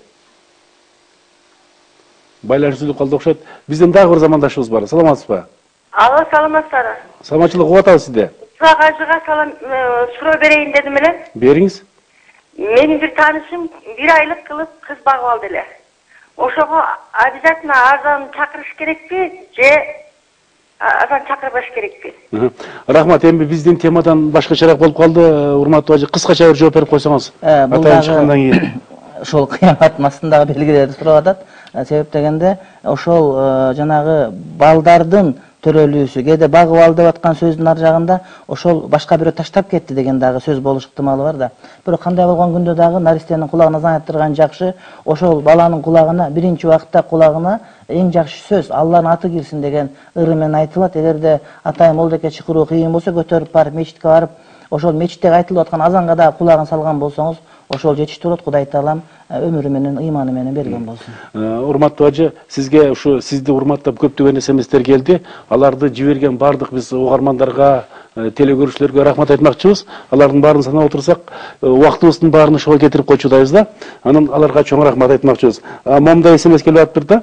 Байлар үзүлүп калды окшойт. Биздин дагы бир замандашыбыз бар. Саламатсызбы?
Алло, саламатсыздар.
Саламатчылык, угат алып сизде.
Ажыга салам суроо берейин дедим эле.
Бериңиз.
Менин бир таанышым 1 айлык кылып кыз багып алды эле. Ошого обязательно арзан чакырыш керекпи же арзан чакырбаш керекпи?
Рахмат, эми биздин темадан башкачараак болуп калды. Урматтуу ажы, кыскача бир жооп берип койсоңуз. Атайын чыккандан кийин.
Ошол кыямат массындагы белгилерди сурап атат. Себеп дегенде ошол жанагы балдардын төрөлүүсү, кээде багып ал деп аткан сөздүн ар жагында ошол башка бирөө таштап кетти деген дагы сөз болуш ыктымалы бар да. Бирок кандай болгон күндө дагы наристенин кулагына азан айттырган жакшы, ошол баланын кулагына биринчи убакытта кулагына эң жакшы сөз Алланын аты кирсин деген ыры менен айтылат. Эгерде атайын молдоке чыкыруу кыйын болсо, көтөрүп барып мечитке барып, ошол мечиттеги айтылып аткан азанга да кулагын салган болсоңуз, ошол жетиштүү болот. Кудай таалам өмүрү менен, ыйманы менен берген болсун.
Урматтуу ажы, сизге ушу сизди урматтап көптөгөн СМСтер келди. Аларды жиберген бардык биз угармандарга, телегөрүүчүлөргө рахмат айтмакчыбыз. Алардын баарын санап отурсак, убактыбыздын баарын ошого кетирип койчудайбыз да. Анан аларга чоң рахмат айтмакчыбыз. Момундай СМС келип атыптыр да.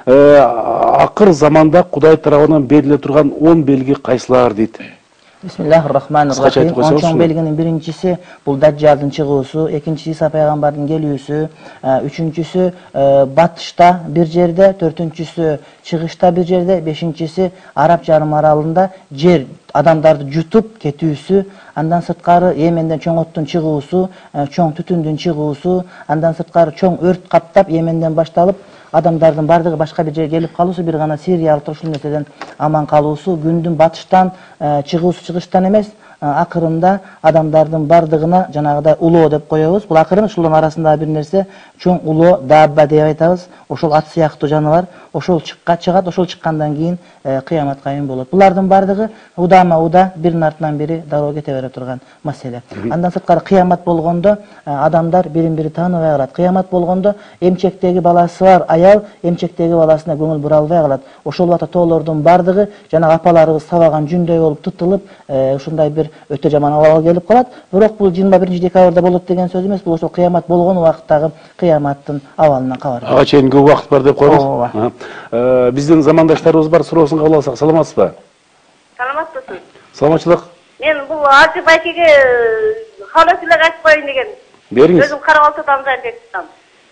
Акыр заманда Кудай тарабынан бериле турган 10 белги кайсылар дейт.
Бисмиллахир-рахманир-рахим. 10 чоң белгинин биринчиси бул Даджжалдын чыгуусу, экинчиси Иса пайгамбардын келүүсү, үчүнчүсү батышта бир жерде, төртүнчүсү чыгышта бир жерде, бешинчиси Араб жарым аралында жер адамдарды жутуп кетүүсү, андан сырткары Йеменден чоң оттун чыгуусу, чоң түтүндүн чыгуусу, андан сырткары чоң өрт каптап Йеменден башталып адамдардын бардыгы башка бир жерге келип калуусу, бир гана сириялыктар ушул нерседен аман калуусу, күндүн батыштан чыгуусу чыгыштан эмес, акырында адамдардын бардыгына жанагыдай улоо деп коебуз. Бул акырын ушулардын арасындагы бир нерсе чоң улоо дабба деп айтабыз. Ошол ат сыяктуу жаныбар, ошол чыгат, ошол чыккандан кийин кыямат кайым болот. Булардын бардыгы удама-уда биринин артынан бири дароо кете бере турган маселе. Андан сырткары кыямат болгондо адамдар бирин-бири тааныбай калат. Кыямат болгондо эмчектеги баласы бар аял эмчектеги баласына көңүл бура албай калат. Ошол убакта тоолордун бардыгы жана апаларыбыз сабаган жүндөй болуп тутулуп, ушундай бир өтө жаман абалга келип калат. Бирок бул 21 декабрда болот деген сөз эмес, бул ошол кыямат болгон убакыттагы кыяматтын абалынан кабар.
Ага чейин көп убакыт бар деп коебуз. Биздин замандаштарыбыз бар, суроосун кабыл алсак. Саламатсызбы?
Саламатсызбы?
Саламатчылык.
Мен бул Ажы байкеге халасылык айтып коеюн деген.
Бериңиз.
Өзүм Карабалтыдан жактан.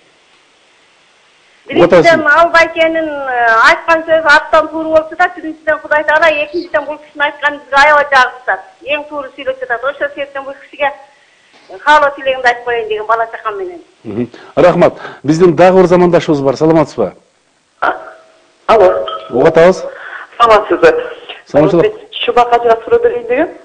Биринчиден ал байкенин айткан сөзү аттан туура болуп жатат, биринчиден Кудай Таала, экинчиден бул кишинин айтканын бизге аябай жагып жатат. Эң туура сүйлөп жатат. Ошол себептен бул кишиге халоо тилегимди айтып коеюн деген бала чакам менен.
Рахмат. Биздин дагы бир замандашыбыз бар. Саламатсызбы?
Алло.
Угатабыз.
Саламатсызбы?
Саламатчылык.
Шубак ажыга суроо берейин деген.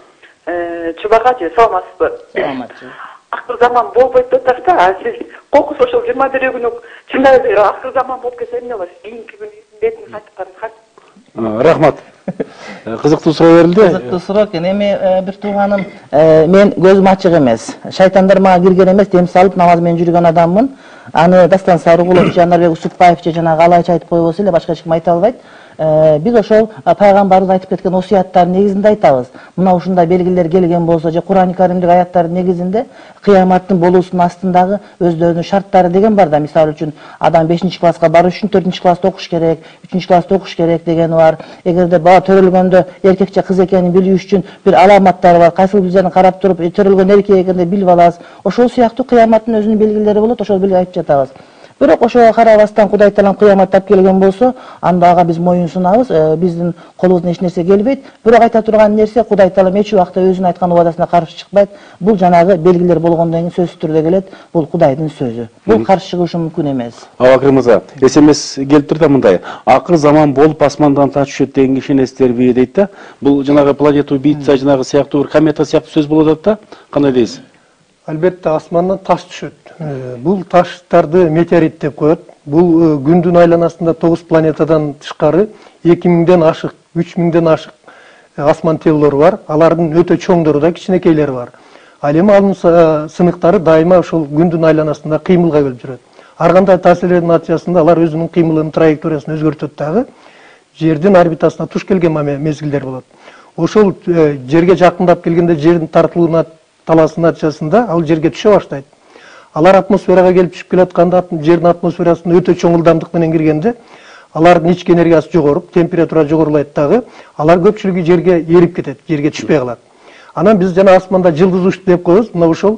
Чубакачы, саламатсызбы?
Саламатчы.
Акыр заман болбойт деп атат да, сиз кокус ошол 21 күнүк чындап эле акыр заман болуп кетсе эмне болот? Кийинки күнү бетин кайтып карайсыз.
Рахмат. Кызыктуу суроо берилди.
Кызыктуу суроо экен. Эми бир тууганым, мен көзүм ачык эмес. Шайтандар мага кирген эмес, дем салып намаз менен жүргөн адаммын. Аны Дастан Сарыгулов, Жанарбек Усупбаев же жанагы алайчы айтып койбосо эле башка эч ким айта албайт. Биз ошол пайгамбарыбыз айтып кеткен осуяттардын негизинде айтабыз. Мына ушундай белгилер келген болсо же Кур'ан-ы Каримдик аяттардын негизинде кыяматтын болуусунун астындагы өздөрүнүн шарттары деген бар да. Мисалы үчүн адам 5-класска барыш үчүн 4-класста окуш керек, 3-класста окуш керек дегени бар. Эгерде бала төрөлгөндө эркек же кыз экенин билүү үчүн бир аламаттары бар. Кайсыл бизлерин карап туруп төрөлгөн эркек экенин билип алабыз. Ошол сыяктуу кыяматтын өзүнүн белгилери болот, ошол белги айтып жатабыз. Бирок ошого карабастан Кудай Таалам кыяматтап келген болсо, анда ага биз моюн сунабыз, биздин колубуздан эч нерсе келбейт. Бирок айта турган нерсе, Кудай Таалам эч убакта өзүнүн айткан убадасына каршы чыкпайт. Бул жанагы белгилер болгондон кийин сөзсүз түрдө келет. Бул Кудайдын сөзү. Бул каршы чыгышы мүмкүн эмес.
Абакыр мырза, СМС келип турду мындай. Акыр заман болуп асмандан таш түшөт деген ишенесиздерби дейт да. Бул жанагы планета убийца жанагы сыяктуу бир комета сыяктуу сөз болуп атат да. Кандай дейсиз?
Албетте асмандан таш түшөт. Бул таштарды метеорит деп коет. Бул күндүн айланасында 9 планетадан тышкары 2000ден ашык, 3000ден ашык асман телолору бар. Алардын өтө чоңдору да, кичинекейлери бар. Ал эми анын сыныктары дайыма ошол күндүн айланасында кыймылга келип жүрөт. Ар кандай таасирлердин натыйжасында алар өзүнүн кыймылын, траекториясын өзгөртөт дагы жердин орбитасына туш келген мезгилдер болот. Ошол жерге жакындап келгенде жердин тартылууна талаасынын натыйжасында ал жерге түшө баштайт. Алар атмосферага келип түшүп келатканда жердин атмосферасына өтө чоң ылдамдык менен киргенде алардын ички энергиясы жогоруп, температура жогорулайт дагы, алар көпчүлүгү жерге эрип кетет, жерге түшпөй калат. Анан биз жана асманда жылдыз учты деп коебуз. Мына ошол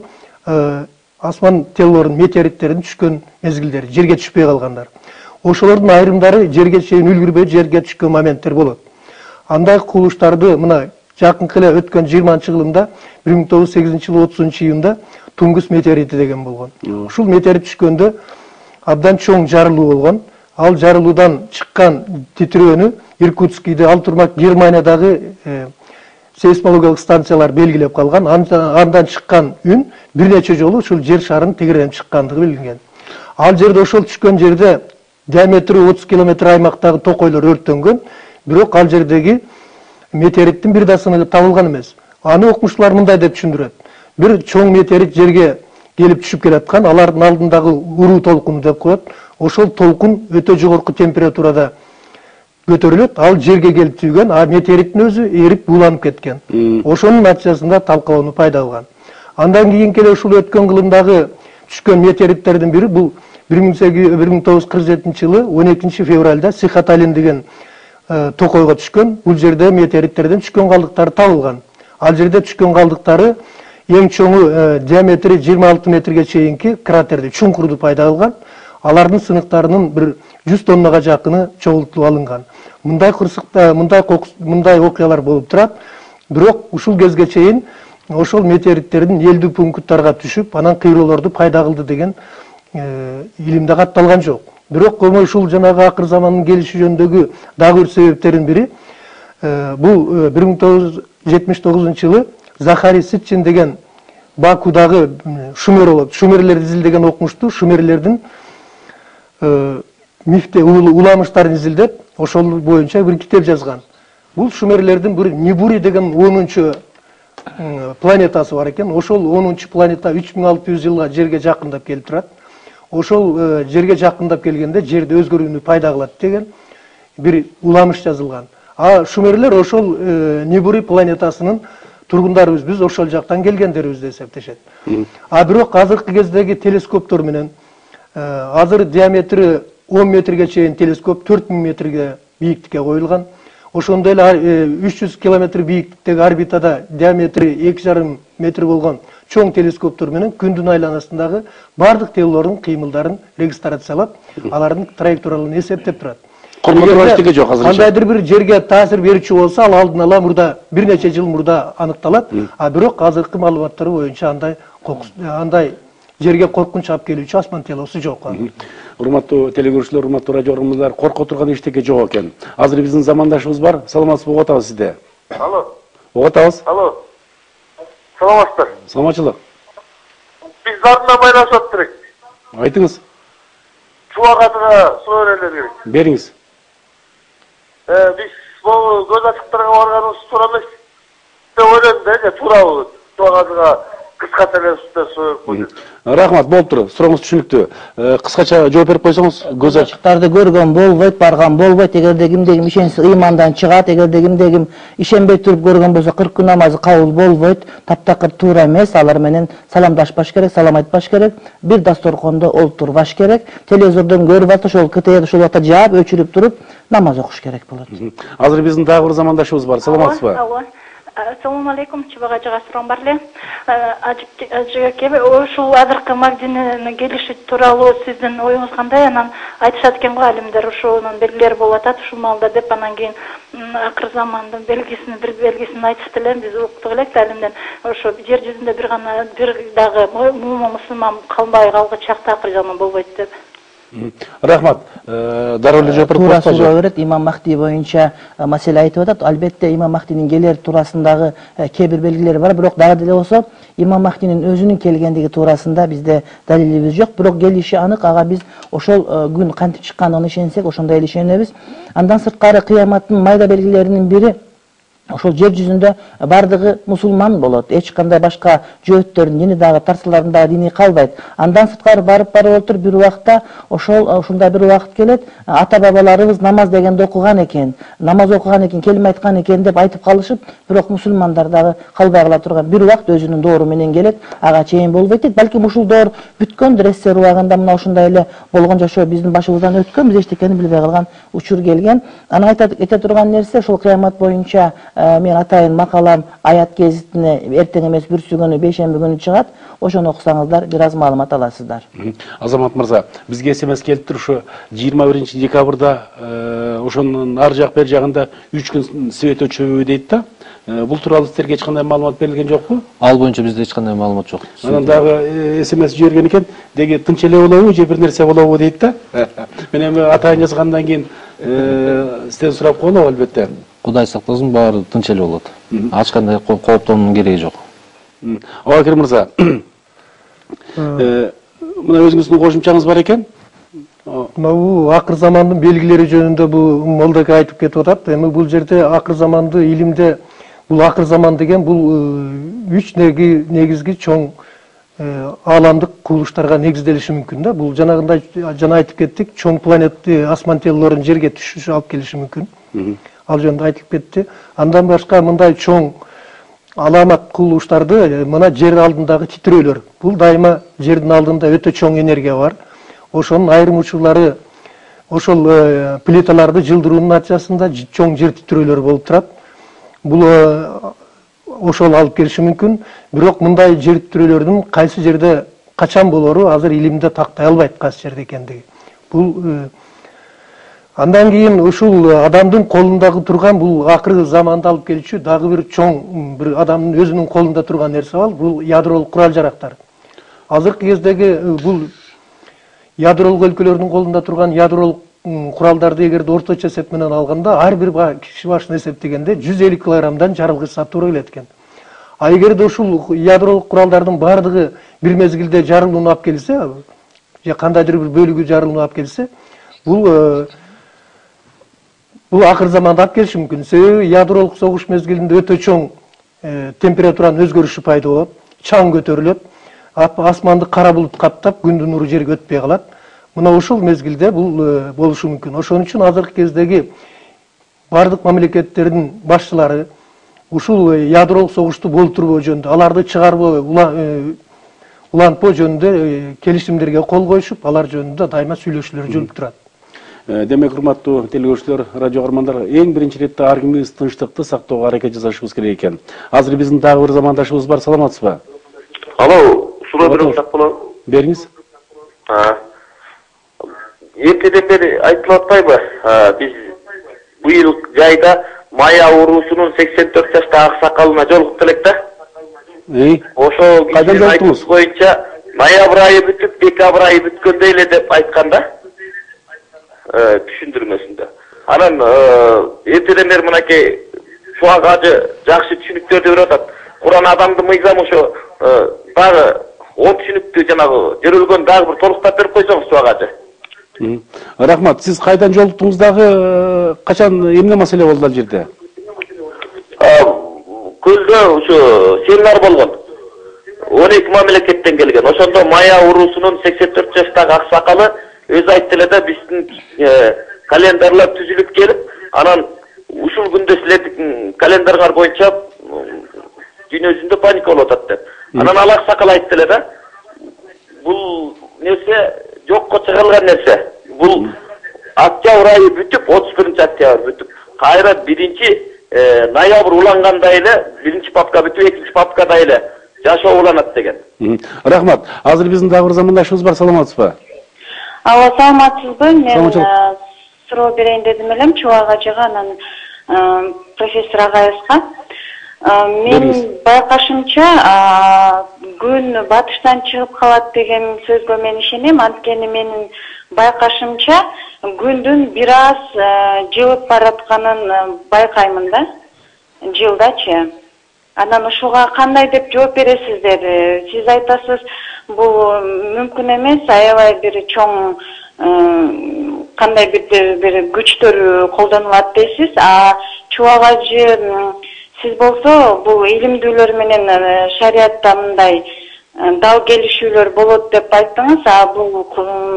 асман телолорунун, метеориттердин түшкөн мезгилдери, жерге түшпөй калгандар. Ошолордун айрымдары жерге чейин үлгүрбөй жерге түшкөн моменттер болот. Андай кубулуштарды мына жакынкы эле өткөн 20-жылында 1908-жылы 30-июнда Тунгус метеорити деген болгон. Ушул метеорит түшкөндө абдан чоң жарылуу болгон. Ал жарылуудан чыккан титирөөнү Иркутскийде, ал турмак Германиядагы сейсмологиялык станциялар белгилеп калган. Андан чыккан үн бир нече жолу ушул жер шарынын тегеренип чыккандыгы билинген. Ал жерде ошол түшкөн жерде диаметри 30 км аймактагы токойлор өрттөнгөн, бирок ал жердеги метеориттин бир да сыныгы табылган эмес. Аны окумуштуулар мындай деп түшүндүрөт. Бир чоң метеорит жерге келип түшүп келаткан, алардын алдындагы уруу толкуну деп коет. Ошол толкун өтө жогорку температурада көтөрүлөт, ал жерге келип тийген, а метеориттин өзү эрип буланып кеткен. Ошонун натыйжасында талкалоону пайда болгон. Андан кийинки эле ушул өткөн кылымдагы түшкөн метеориттердин бири бул 1947-жылы 12 февралда Сихаталин деген токойго түшкөн. Бул жерде метеориттерден түшкөн калдыктары табылган. Ал жерде түшкөн калдыктары эң чоңу диаметри 26 метрге чейинки кратерди, чуңкурду пайда кылган. Алардын сыныктарынын бир 100 тоннага жакыны чогултулуп алынган. Мындай кырсыкта, мындай окуялар болуп турат. Бирок ушул кезге чейин ошол метеориттердин элдүү пункттарга түшүп, анан кыйроолорду пайда кылды деген илимде катталган жок. Бирок ушул жанагы акыр замандын келиши жөнүндөгү дагы бир себептердин бири бул 1979-жылы Захари Ситчин деген Бакудагы шумеролог, шумерлерди изилдеген окумуштуу, шумерлердин мифте уламыштарын изилдеп, ошол боюнча бир китеп жазган. Бул шумерлердин бир Нибури деген 10-чу планетасы бар экен. Ошол 10-чу планета 3600 жылга жерге жакындап келип турат. Ошол жерге жакындап келгенде жерде өзгөрүүнү пайда кылат деген бир уламыш жазылган. А шумерлер ошол Нибури планетасынын тургундарыбыз, биз ошол жактан келгендерибиз деп эсептешет. А бирок азыркы кездеги телескоптор менен азыр диаметри 10 метрге чейин телескоп 4000 метрге бийиктикке коюлган. Ошондой эле 300 километр бийиктиктеги орбитада диаметри 2,5 метр болгон чоң телескоптор менен күндүн айланасындагы бардык телолордун кыймылдарын регистрациялап, алардын траекторияларын эсептеп турат. Кандайдыр бир жерге таасир берүүчү болсо, ал алдын ала мурда бир нече жыл мурда аныкталат. А бирок азыркы маалыматтар боюнча андай жерге коркунуч алып келүүчү асман телосу жок.
Урматтуу телекөрүүчүлөр, урматтуу радио көрүүчүлөр, корко турган эчтеке жок экен. Азыр биздин замандашыбыз бар. Саламатсызбы, угуп атабыз сизди.
Алло.
Угуп атабыз.
Алло.
Саламатсыздар.
Саламатчылык.
Biz zarına байлашып керек.
Айтыңыз.
Чубак атыга суроо берелер керек.
Бериңиz.
Biz bu göz açıklarına varganımız tуура эмес деп ойлойм да, туурабы? Чубак атыга кыскача эле суроо коюп.
Рахмат, болуп тур. Сурооңуз түшүнүктүү. Кыскача жооп берип койсоңуз, көз
ачыктарды көргөн болбойт, барган болбойт. Эгерде кимде-ким ишенсиз ыймандан чыгат, эгерде кимде-ким ишенбей туруп көргөн болсо 40 күн намазы кабыл болбойт. Таптакыр туура эмес. Алар менен саламдашпаш керек, салам айтпаш керек. Бир дасторкондо олтурбаш керек. Телевизордон көрүп атып, ошол КТР ошол убакта жаап, өчүрүп туруп намаз окуш керек болот.
Азыр биздин дагы бир замандашыбыз бар. Саламатсызбы?
Алло. Assalamu alaikum, чубак ажыга сурам бар эле. Ажыга ушул азыркы Магдинени келиши тууралуу сиздин оюңуз кандай? Анан айтышат экен го алимдер ушунун белгилери болуп атат ушул маалда деп, анан кийин акыр замандын бир белгисин айтышты эле, биз уктук элек алимден. Ошо жер жүзүндө бир дагы мусулман калбай калгы чакта акыр заман болбойт деп.
Рахмат. Дароо эле жооп берип койсоңуз.
Туура берет. Имам Махди боюнча маселе айтып атат. Албетте Имам Махдинин келер туурасындагы кээ бир белгилери бар, бирок дагы деле болсо Имам Махдинин өзүнүн келгендиги туурасында бизде далилибиз жок, бирок келиши анык. Ага биз ошол күн кантип чыкканына ишенсек, ошондой эле ишенебиз. Андан сырткары кыяматтын майда белгилеринин бири ошол жер жүзүндө бардыгы мусулман болот. Эч кандай башка жөөттөрдүн дини дагы тарсылардын дагы дини калбайт. Андан сырткары барып отуруп бир убакта ушундай бир убакыт келет. Ата бабаларыбыз намаз дегенди окуган экен, намаз окуган экен, келиме айткан экен деп айтып калышып, бирок мусулмандар дагы калбай кала турган бир убакыт өзүнүн доору менен келет. Ага чейин болбойт дейт. Балким ушул доор бүткөндүр, СССР убагында мына ушундай эле болгон жашоо биздин башыбыздан өткөн, биз эчтекени билбей калган учур келген. Анан айта турган нерсе ошол кыямат боюнча мен атайын макалам аят гезитине эртең эмес бүрсүгүнү бейшемби күнү чыгат. Ошону окусаңыздар бир аз маалымат аласыздар.
Азамат мырза, бизге СМС келиптир, ушу 21 декабрда ошонун ар жак бер жагында 3 күн свет өчөбү дейт да. Бул тууралуу силерге эч кандай маалымат берилген жокпу?
Ал боюнча бизде эч кандай маалымат жок.
Анан дагы СМС жиберген экен, деги тынч эле болобу же бир нерсе болобу дейт да. Мен эми атайын жазгандан кийин сизден сурап коелу албетте.
Кудай сактасын, баары тынч эле болот. Ачкандай кандай кооптоонун кереги жок.
Абакир мырза, мына өзүңүздүн кошумчаңыз бар экен.
Бул акыр замандын белгилери жөнүндө бул молдоке айтып кетип атат. Эми бул жерде акыр заманды илимде бул акыр заман деген бул 3 негизги чоң ааламдык кубулуштарга негизделиши мүмкүн да. Бул жанагындай жана айтып кеттик, чоң планетти асман телелерин жерге түшүшү алып келиши мүмкүн. Ал жөнүндө айтылып кетти. Андан башка мындай чоң аламат кубулуштарды мына жер алдындагы титирөөлөр. Бул дайыма жердин алдында өтө чоң энергия бар. Ошонун айрым учурлары ошол плиталарды жылдыруунун натыйжасында чоң жер титирөөлөр болуп турат. Бул ошол алып келиши мүмкүн. Бирок мындай жер титирөөлөрдүн кайсы жерде качан болору азыр илимде тактай албайт, кайсы жерде экендиги. Бул андан кийин ушул адамдын колундагы турган бул акыркы заманда алып келүүчү дагы бир чоң бир адамдын өзүнүн колунда турган нерсе бар. Бул ядролук курал жарактар. Азыркы кездеги бул ядролук өлкөлөрдүн колунда турган ядролук куралдарды эгерде орточо эсеп менен алганда ар бир киши башына эсептегенде 150 килограммдан жарылгычса туура келет экен. А эгерде ушул ядролук куралдардын бардыгы бир мезгилде жарылууну алып келсе, же кандайдыр бир бөлүгү жарылууну алып келсе, бул акыр заманда алып келиши мүмкүн. Себеби ядролук согуш мезгилинде өтө чоң температуранын өзгөрүшү пайда болот, чаң көтөрүлөт, асманды кара булут каптап, күндүн нуру жерге өтпөй калат. Мына ушул мезгилде бул болушу мүмкүн. Ошон үчүн азыркы кездеги бардык мамлекеттердин башчылары ушул ядролук согушту болтурбоо жөнүндө, аларды чыгарбоо, улантпоо жөнүндө келишимдерге кол коюшуп, алар жөнүндө дайыма сүйлөшүүлөр жүрүп турат.
Демек, урматтуу телекөрүүчүлөр, радио каармандар, эң биринчи иретте ар кимибиз тынчтыкты сактоого аракет жасашыбыз керек экен. Азыр биздин дагы бир замандашыбыз бар, саламатсызбы?
Алло, суроо берсек болобу?
Бериңиз.
Эртеден бери айтылып атпайбы? Биз быйыл жайда мая уруусунун 84 жаштагы аксакалына жолугуп элек да. Ошол кийин айтып боюнча ноябрь айы бүтүп, декабрь айы бүткөндөй эле деп айткан да. Түшүндүрмөсүндө. Анан эртеден бери мынакей Чубак ажы жакшы түшүнүктөрдү берип атат.
Уран адамды мыйзам ошо дагы от түшүнүктүү жанагы жөрөлгөн дагы бир толуктап берип койсоңуз Чубак ажы.
Рахмат. Сиз кайдан жолуктуңуз дагы качан эмне маселе болду ал жерде?
Көлдө ушу семинар болгон. 12 мамлекеттен келген. Ошондо Мая уруусунун 84 жаштагы аксакалы өзү айтты эле да биздин календарлар түзүлүп келип, анан ушул күндө силердин календарыңар боюнча дүйнө жүзүндө паника болуп атат деп. Анан ал аксакал айтты эле да, бул нерсе жокко чыгарылган нерсе. Бул октябрь айы бүтүп, 31 октябрь бүтүп, кайра 1 ноябрь уланганда эле 1 папка бүтүп, 2 папкада эле жашоо уланат деген.
Рахмат. Азыр биздин дагы бир замандашыбыз бар, саламатсызбы?
Алло, саламатсызбы? Мен суроо берейин дедим элем Чубак ажыга, анан профессор Агаевска. Мен байкашымча күн батыштан чыгып калат деген сөзгө мен ишенем. Анткени менин байкашымча күндүн бир аз жылып баратканын байкаймын да, жылдачы. Анан ушуга кандай деп жооп бересиздер? Сиз айтасыз, бул мүмкүн эмес, аябай бир чоң кандай бир күчтөр колдонулат дейсиз. Чубак ажы, сиз болсо бул илимдүүлөр менен шариатта мындай дал келишүүлөр болот деп айттыңыз. Бул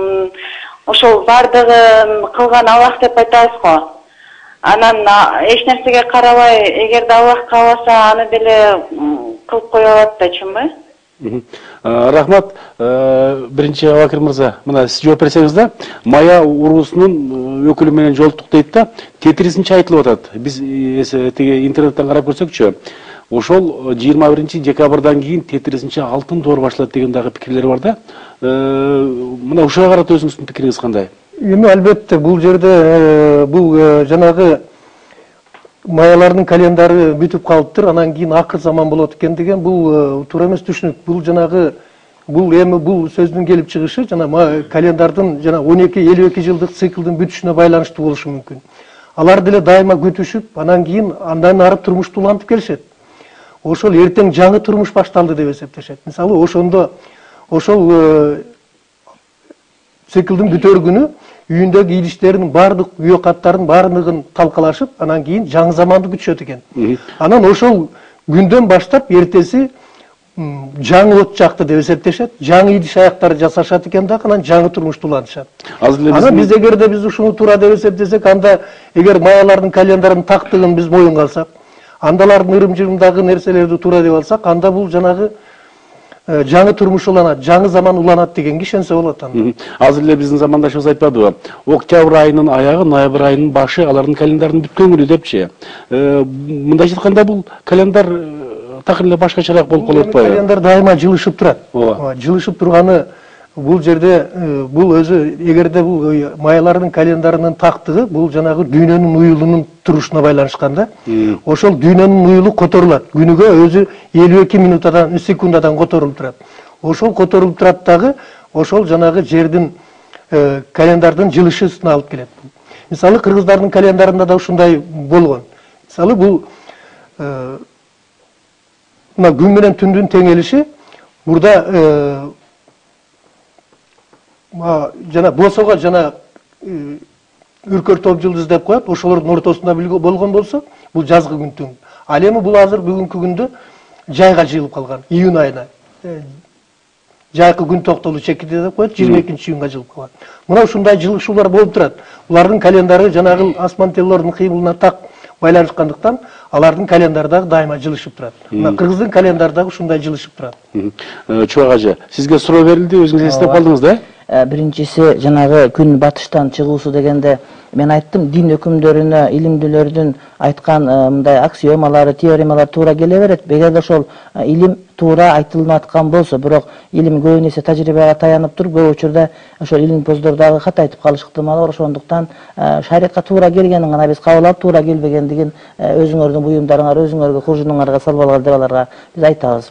ошол бардыгын кылган Аллах деп айтабыз го. Анан эч нерсеге карабай, эгерде Аллах кааласа, аны деле кылып кое алат да, чынбы?
Рахмат. Биринчи Абакир мырза, мына сиз жооп берсеңиз да, Мая уруусунун өкүлү менен жолуктук дейт да, тетрисинче айтылып атат. Биз тиги интернеттен карап көрсөкчү, ошол 21 декабрдан кийин тетрисинче алтын доор башталат деген дагы пикирлер бар да. Мына ушуга карата өзүңүздүн пикириңиз кандай?
Эми албетте бул жерде бул жанагы маялардын календары бүтүп калыптыр, анан кийин акыр заман болот экен деген бул туура эмес түшүнүк. Бул жанагы бул сөздүн келип чыгышы жана календардын жана 12-52 жылдык циклдын бүтүшүнө байланыштуу болушу мүмкүн. Алар деле дайыма күтүшүп, анан кийин андан ары турмушту улантып келишет. Ошол эртең жаңы турмуш башталды деп эсептешет. Мисалы, ошондо ошол циклдын бүтөр күнү үйүндөгү идиштердин бардык үй каттарын бардыгын талкалашып, анан кийин жаңы заманды күтүшөт экен. Анан ошол күндөн баштап эртеси жаңы от жакты деп эсептешет. Жаңы идиш аяктары жасашат экен да, анан жаңы турмушту улантышат. Анан биз эгерде биз ушуну туура деп эсептесек, анда эгер маялардын календарын тактыгын биз моюнга алсак, андалардын ырым-жырымдагы нерселерди туура деп алсак, анда бул жанагы жаңы турмуш уланат, жаңы заман уланат дегенге ишенсе болот анда.
Азыр эле биздин замандашыбыз айтпадыбы? Октябрь айынын аягы, ноябрь айынын башы алардын календарын бүткөн күнү депчи. Мындайча айтканда бул календар такыр эле башкачараак болуп калып атпайбы?
Календар дайыма жылышып турат. Жылышып турганы бул жерде бул өзү эгерде бул маялардын календарынын тактыгы бул жанагы дүйнөнүн уюлунун турушуна байланышкан да. Ошол дүйнөнүн уюлу которулат. Күнүгө өзү 52 минутадан, секундадан которулуп турат. Ошол которулуп турат дагы ошол жанагы жердин календардын жылышысына алып келет. Мисалы, кыргыздардын календарында да ушундай болгон. Мисалы, бул мына күн менен түндүн теңелиши мурда жана босого жана үркөр топ жылдыз деп коет, ошолордун ортосунда болгон болсо, бул жазгы күндүн. Ал эми бул азыр бүгүнкү күндө жайга жыйылып калган, июнь айына. Жайкы күн токтолуу чекиде деп коет, 22-июнга жыйылып калган. Мына ушундай жылышуулар болуп турат. Булардын календары жанагы асман телелордун кыймылына так байланышкандыктан, алардын календары дагы дайыма жылышып турат. Мына кыргыздын календары дагы ушундай жылышып турат.
Чубак ажы, сизге суроо берилди, өзүңүз эстеп калдыңыз да?
Биринчиси жанагы күн батыштан чыгуусу дегенде мен айттым, дин өкүмдөрүнө илимдүүлөрдүн айткан мындай аксиомалары, теоремалар туура келе берет. Эгерде ошол илим туура айтылып аткан болсо, бирок илим көбүн эсе тажрыйбага таянып туруп, көп учурда ошол илимпоздор дагы кат айтып калыш ыктымалы бар. Ошондуктан шариатка туура келгенин гана биз кабыл алып, туура келбегендигин өзүңөрдүн буюмдарыңар, өзүңөргө куржунуңарга салып алгар деп аларга биз айтабыз.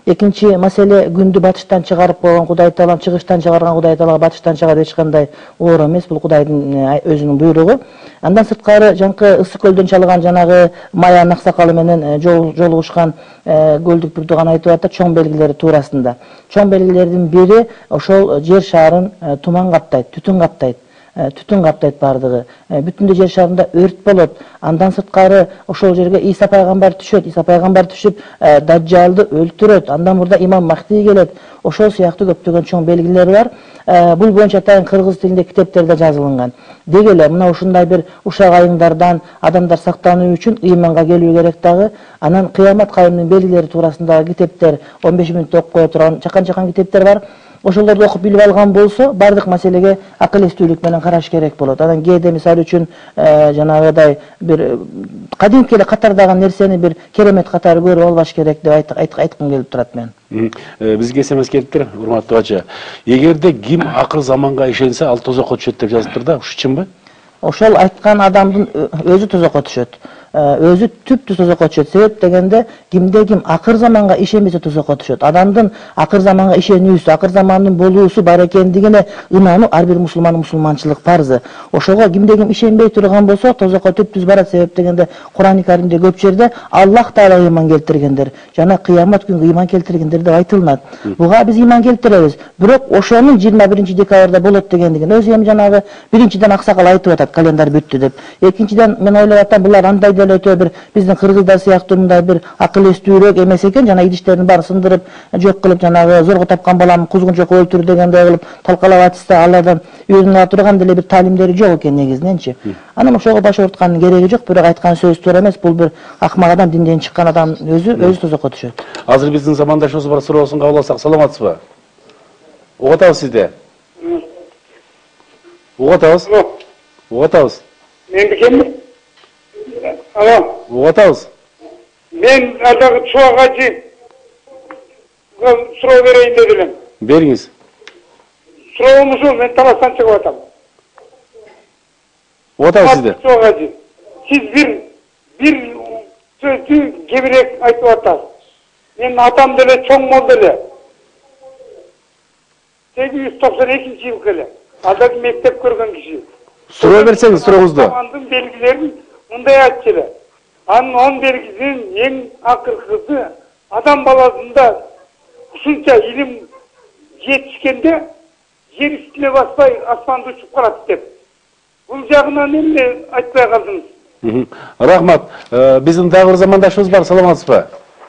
Экинчи маселе күндү батыштан чыгарып койгон Кудай Таалам, чыгыштан чыгарган Кудай Таалам батыштан чыгарып эч кандай оор эмес. Бул Кудайдын өзүнүн буйругу. Андан сырткары жанкы Ысык көлдөн чалган жанагы Мая Аксакалы менен жолугушкан көлдүк бурдуган айтып атат чоң белгилери туурасында. Чоң белгилердин бири ошол жер шарын туман каптайт, түтүн каптайт. Түтүн каптайт бардыгы. Бүтүндө жер шарында өрт болот. Андан сырткары ошол жерге Иса пайгамбар түшөт. Иса пайгамбар түшүп Дажжалды өлтүрөт. Андан мурда имам Махди келет. Ошол сыяктуу көптөгөн чоң белгилер бар. Бул боюнча атайын кыргыз тилинде китептерде жазылган. Деги эле мына ушундай бир ушак айыңдардан адамдар сактануу үчүн ыйманга келүү керек дагы. Анан Кыямат кайымдын белгилери туурасындагы китептер 15 мүнөттө окуп кое турган чакан китептер бар. Ошолорду окуп билип алган болсо, бардык маселеге акыл эстүүлүк менен караш керек болот. Анан кээде мисалы үчүн жанагыдай бир кадимки эле катардагы нерсени бир керемет катары көрүп албаш керек деп айткым келип турат мен.
Бизге смс келиптир, урматтуу ажа. Эгерде ким акыр заманга ишенсе, ал тозокко түшөт деп жазыптыр да, ушу чынбы?
Ошол айткан адамдын өзү тозокко түшөт. Өзү түптү тозокко түшөт. Себеп дегенде кимде ким акыр заманга ишенбесе тозокко түшөт. Адамдын акыр заманга ишенүүсү, акыр замандын болуусу бар экендигине ынануу ар бир мусулманчылык парзы. Ошого кимде ким ишенбей турган болсо тозокко түптүз барат. Себеп дегенде Кур'ан-ы Каримде көп жерде Аллах Таала ыйман келтиргендер, жана кыямат күнгө ыйман келтиргендер деп айтылат. Буга биз ыйман келтиребиз. Бирок ошонун 21-декабрда болот дегендигин өзү эми жанагы биринчиден Аксакал айтып атат, календар бүттү деп. Экинчиден мен ойлоп атам, булар андай өтө бир биздин кыргыздар сыяктуу мындай бир акыл эстүүрөөк эмес экен, жана идиштерин баарын сындырып, жок кылып, жанагы зорго тапкан баламы кузгунчокко өлтүр дегендей кылып талкалап атышса, алардан үйрөнө турган деле бир таалимдери жок экен негизиненчи. Анан ошого баш ооруткандын кереги жок, бирок айткан сөз туура эмес. Бул бир акмак адам, динден чыккан адам өзү тозокко түшөт.
Азыр биздин замандашыбыз бар, суроосун кабыл алсак, саламатсызбы? Угуп атабыз сизди. Угуп атабыз? Угуп атабыз.
Мен киммин? Alo.
Угатабыз.
Мен адагы чуагачы суроо берейин деп элем.
Бериңиз.
Суроом ушул, мен Таластан чыгып атам.
Угатабыз сизди.
Чуагачы. Сиз бир сөздү кебирээк айтып атасыз. Мен атам деле чоң мол деле. 892-жылкы эле. Адагы мектеп көргөн киши.
Суроо берсеңиз сурооңузду.
Замандын белгилерин мындай айтчу эле. Анын 10 белгисинин эң акыркысы адам баласында ушунча илим жетишкенде жер үстүнө баспай асманды учуп калат деп. Бул жагынан эмне айтпай калдыңыз?
Рахмат. Биздин дагы бир замандашыбыз бар, саламатсызбы?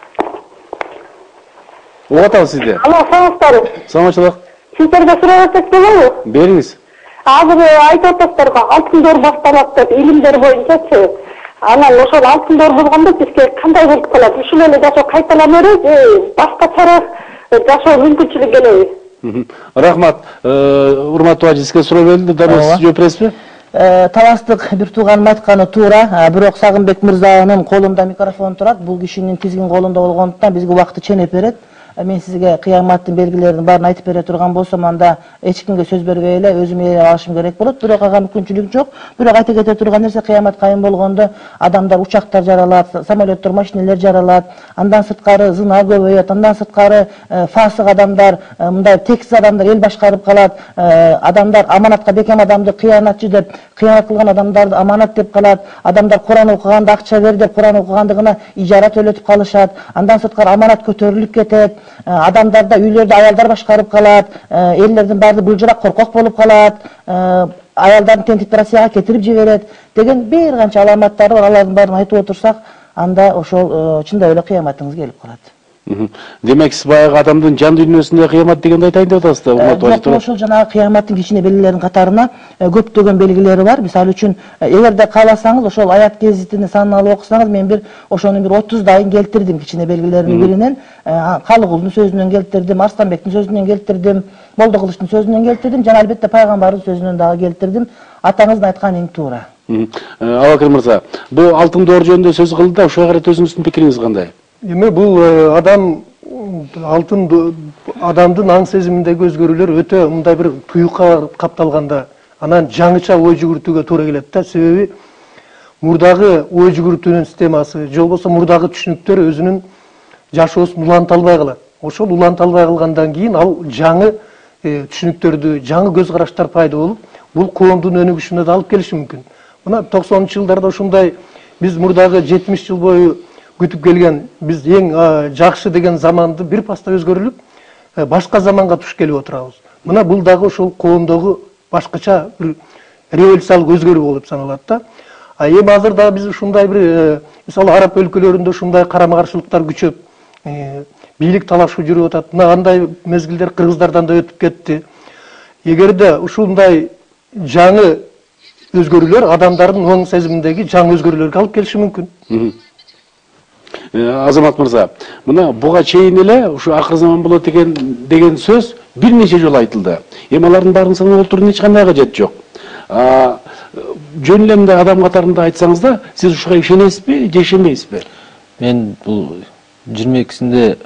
Угатабыз сизди.
Алло, саламатсызбы?
Саламатчылык.
Сиздерге суроо берсек болобу?
Бериңиз.
Азыр айтып атасыздар го, алтын доор башталат деп, илимдер боюнчачы. Анан ошол алтын доор болгондо бизге кандай болуп калат? Ушул эле жашоо кайталана береби? Башкачараак жашоо мүмкүнчүлүк келеби?
Рахмат. Урматтуу ажы, сизге суроо берилди, дагы сиз жооп бересизби?
Таластык бир тууганым айтканы туура, бирок Сагынбек мырзанын колунда микрофон турат, бул кишинин тизгин колунда болгондуктан бизге убакытты ченеп берет. Мен сизге кыяматтын белгилерин баарын айтып бере турган болсом, анда эч кимге сөз бербей эле өзүм ээлеп алышым керек болот. Бирок ага мүмкүнчүлүк жок. Бирок айта кете турган нерсе, кыямат кайым болгондо адамдар учактар жаралат, самолеттор, машинелер жаралат, андан сырткары зына көбөйөт, андан сырткары фасык адамдар, мындай тексиз адамдар эл башкарып калат, адамдар аманатка бекем адамды кыянатчы деп, кыянат кылган адамдарды аманат деп калат, адамдар Кур'ан окуганда акча бер деп Кур'ан окугандыгына ижара төлөтүп калышат, андан сырткары аманат көтөрүлүп кетет. Адамдарда үйлөрдө аялдар башкарып калат, элдердин баары былжырак коркок болуп калат, аялдарын тентип Россияга кетирип жиберет деген бир канча аламаттары бар. Алардын баарын айтып отурсак, анда ошол чындап эле кыяматыңыз келип калат.
Демек сиз баягы адамдын жан дүйнөсүндө кыямат дегенди айтайын деп атасыз да?
Жок, ошол жанагы кыяматтын кичине белгилеринин катарына көптөгөн белгилери бар. Мисалы үчүн, эгерде кааласаңыз, ошол аят гезитини санын алып окусаңыз, мен ошонун бир 30дайын келтирдим кичине белгилеринин биринен. Калыгулдун сөзүнөн келтирдим, Арстанбектин сөзүнөн келтирдим, Молдокулучтун сөзүнөн келтирдим, жана албетте пайгамбардын сөзүнөн дагы келтирдим. Атаңыздын айтканы эң туура.
Абакыр мырза, бул алтын доор жөнүндө сөз кылды да, ошого карата өзүңүздүн пикириңиз кандай?
Эми бул адамдын аң сезиминдеги өзгөрүүлөр өтө мындай бир туюкка капталганда, анан жаңыча ой жүгүртүүгө туура келет да. Себеби мурдагы ой жүгүртүүнүн системасы, же болбосо мурдагы түшүнүктөр өзүнүн жашоосун уланта албай калат. ошол уланталбай калгандан кийин ал жаңы түшүнүктөрдү, жаңы көз караштар пайда болуп, бул коомдун өнүгүшүнө да алып келиши мүмкүн. Мына 90-чы жылдарда ушундай биз мурдагы 70 жыл бою күтүп келген биз эң жакшы деген заманды бир паста өзгөрүлүп, башка заманга туш келип отурабыз. Мына бул дагы ошол коомдогу башкача бир революциялык өзгөрүү болуп саналат да. Эми азыр да биз ушундай бир мисалы араб өлкөлөрүндө ушундай карама каршылыктар күчөп, бийлик талашуу жүрүп атат. Мына андай мезгилдер кыргыздардан да өтүп кетти. Эгерде ушундай жаңы өзгөрүүлөр адамдардын оң сезиминдеги жаңы өзгөрүүлөргө алып келиши мүмкүн.
Азамат мырза, мына буга чейин эле ушу акыр заман болот деген сөз бир нече жолу айтылды. Эми алардын баарын санап отурууга эч кандай кажет жок. Жөн эле мындай адам катарында айтсаңыз да, сиз ушуга ишенесизби, же ишенбейсизби?
Мен бул 22-синде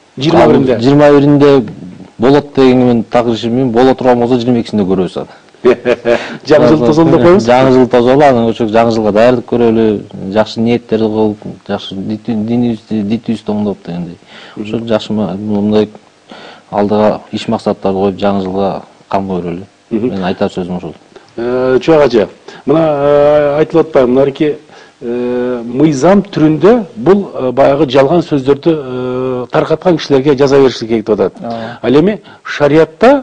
21-де
болот дегенмен так ишенбейм. Боло турган болсо 22-синде көрөбүз аны.
Жаңы жыл тозолду деп коебуз.
Жаңы жыл тозолду, анан ошо жаңы жылга даярдык көрөлү, жакшы ниеттерди кылып, жакшы динибизди оңдоп дегендей. Ошо жакшы мындай алдыга иш максаттарды коюп жаңы жылга кам көрөлү. Мен айтар сөзүм ошол.
Чуак ажа, мына айтылып атпайбы, мынарки мыйзам түрүндө бул баягы жалган сөздөрдү таркаткан кишилерге жаза бериши керек деп атат. Ал эми шариятта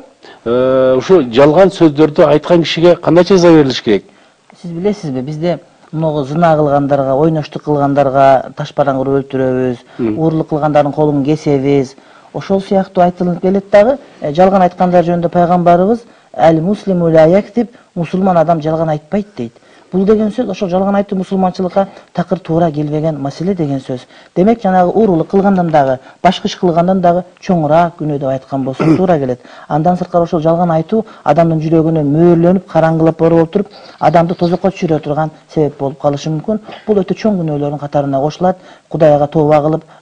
ушу жалган сөздөрдү айткан кишиге кандай жаза берилиш керек?
Сиз билесизби, бизде могу зына кылгандарга, ойноштук кылгандарга ташпаран кырып өлтүрөбүз, уурлук кылгандардын колун кесебиз. Ошол сыяктуу айтылып келет дагы, жалган айткандар жөнүндө пайгамбарыбыз «Әл-муслиму ла яктиб», мусулман адам жалган айтпайт дейт. Бул деген сөз ошол жалган айтуу мусулманчылыкка такыр туура келбеген маселе деген сөз. Демек жанагы уурулук кылгандан дагы, башка иш кылгандан дагы чоңураак күнөө деп айткан болсок туура келет. Андан сырткары ошол жалган айтуу адамдын жүрөгүнө мөөрлөнүп, караңгылап барып туруп, адамды тозокко түшүрө турган себеп болуп калышы мүмкүн. Бул өтө чоң күнөөлөрдүн катарына кошулат. Кудайга тооба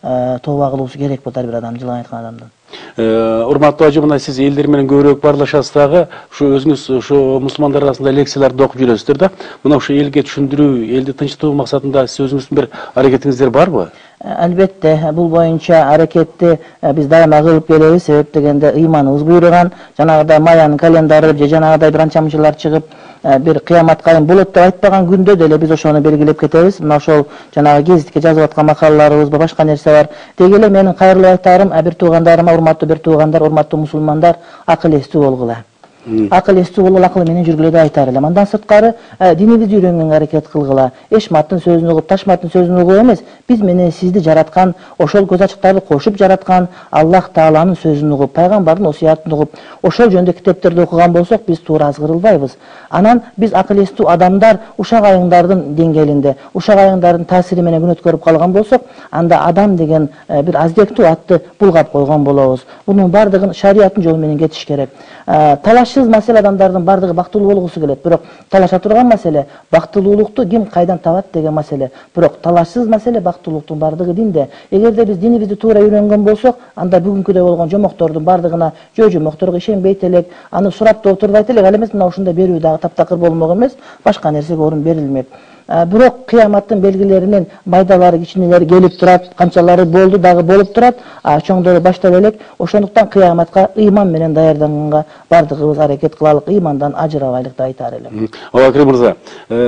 кылуусу керек болот ар бир адам, жалган айткан адамдын.
Урматтуу ажы, мына сиз элдер менен көбүрөөк баарлашасыз дагы, ушу өзүңүз ушу мусулмандар арасында лекцияларды окуп жүрөсүздөр да. Мына ушу элге түшүндүрүү, элди тынчтуу максатында сиз өзүңүздүн бир аракетиңиздер барбы?
Албетте, бул боюнча аракетти биз дайыма кылып келебиз. Себеп дегенде ыйманыбыз буйруган, жанагыдай маянын календары же жанагыдай бир анча мынчалар чыгып, бир кыямат кайым болот деп айтпаган күндө деле биз ошону белгилеп кетебиз. Мына ошол жанагы гезитке жазып аткан макалаларыбыз, башка нерсе бар. Деги эле менин кайрылып айтарым, бир туугандарыма, урматтуу бир туугандар, урматтуу мусулмандар, акыл эстүү болгула. Акыл эстүү болуп, акыл менен жүргүлө деп айтар элем. Андан сырткары динибизди үйрөнгөнгө аракет кылгыла. Эшматтын сөзүн угуп, Ташматтын сөзүн угуп эмес, биз менен сизди жараткан, ошол көз ачыктарды кошуп жараткан Аллах Тааланын сөзүн угуп, пайгамбардын осуятын угуп, ошол жөнүндө китептерди окуган болсок, биз туура азгырылбайбыз. Анан биз акыл эстүү адамдар ушак айыңдардын деңгээлинде, ушак айыңдардын таасири менен күн өткөрүп калган болсок, анда адам деген бир аздектүү атты булгап койгон болобуз. Бунун бардыгын шариаттын жолу менен кетиш керек. Талашсыз маселе адамдардын бардыгы бактылуу болгусу келет, бирок талаша турган маселе бактылуулукту ким кайдан табат деген маселе. Бирок талашсыз маселе бактылуулуктун бардыгы динде. Эгерде биз динибизди туура үйрөнгөн болсок, анда бүгүнкүдөй болгон жомоктордун бардыгына жомокторго ишенбейт элек, аны сурап да отурбайт элек. Ал эмес мына ушундай берүү дагы таптакыр болмок эмес, башка нерсеге орун берилмек. Бирок кыяматтын белгилеринин майдалары, кичинелери келип турат, канчалары болду дагы болуп турат, чоңдору баштап элек. Ошондуктан кыяматка ыйман менен даярданганга бардыгыбыз аракет кылалык, ыймандан ажырабайлык деп айтар элем.
Абакыр мырза,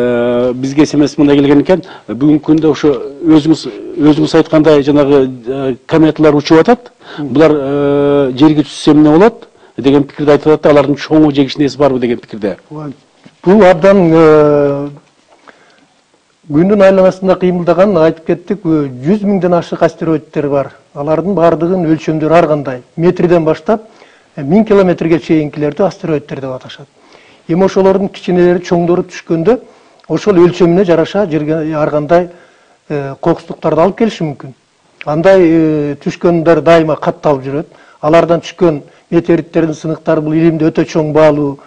бизге смс мындай келген экен, бүгүнкү күндө ошо өзүңүз айткандай жанагы кометалар учуп атат. Булар жерге түшсө эмне болот деген пикирди айтып атат, алардын чоңу же кичинеси барбы деген пикирде.
Бул абдан күндүн айланасында кыймылдаган, айтып кеттик, 100 миңден ашык астероидтер бар. Алардын бардыгын өлчөмдөрү ар кандай, метрден баштап 1000 километрге чейинкилерди астероидтер деп аташат. Эми ошолордун кичинелери, чоңдору түшкөндө ошол өлчөмүнө жараша жерге ар кандай кокустуктарды алып келиши мүмкүн. Андай түшкөндөр дайыма катталып жүрөт. Алардан түшкөн метеориттердин сыныктары бул илимде өтө чоң баалуу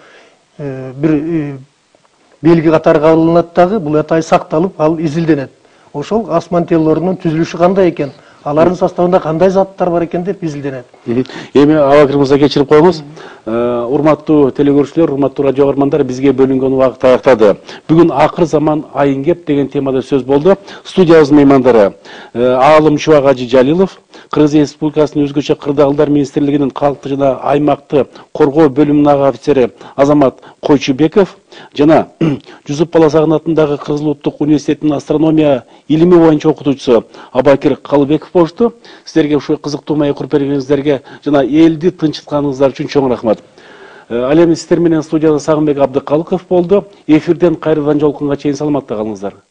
бир белги катары кабылданат дагы, бул атай сакталып, ал изилденет. Ошол асман телелорунун түзүлүшү кандай экен, алардын составында кандай заттар бар экен деп изилденет.
Эми Абакыр мырза кечирип коюңуз. Урматтуу телекөрүүчүлөр, урматтуу радио каармандар, бизге бөлүнгөн убакыт аяктады. Бүгүн акыр заман айын кеп деген темада сөз болду. Студиябыздын меймандары Аалым Чубак Ажы Жалилов, Кыргыз Республикасынын өзгөчө кырдаалдар министрлигинин калктык жана аймакты коргоо бөлүмүнүн ага офицери Азамат Койчубеков жана Жусуп Баласагын атындагы Кыргыз Улуттук университетинин астрономия илими боюнча окутуучусу Абакир Калыбеков болушту. Сиздерге ушул кызыктуу маек уруп бергениңиздерге жана элди тынчытканыңыздар үчүн чоң рахмат. Ал эми сиздер менен студияда Сагынбек Абдыкалыков болду. Эфирден кайрадан жолукканга чейин саламатта калыңыздар.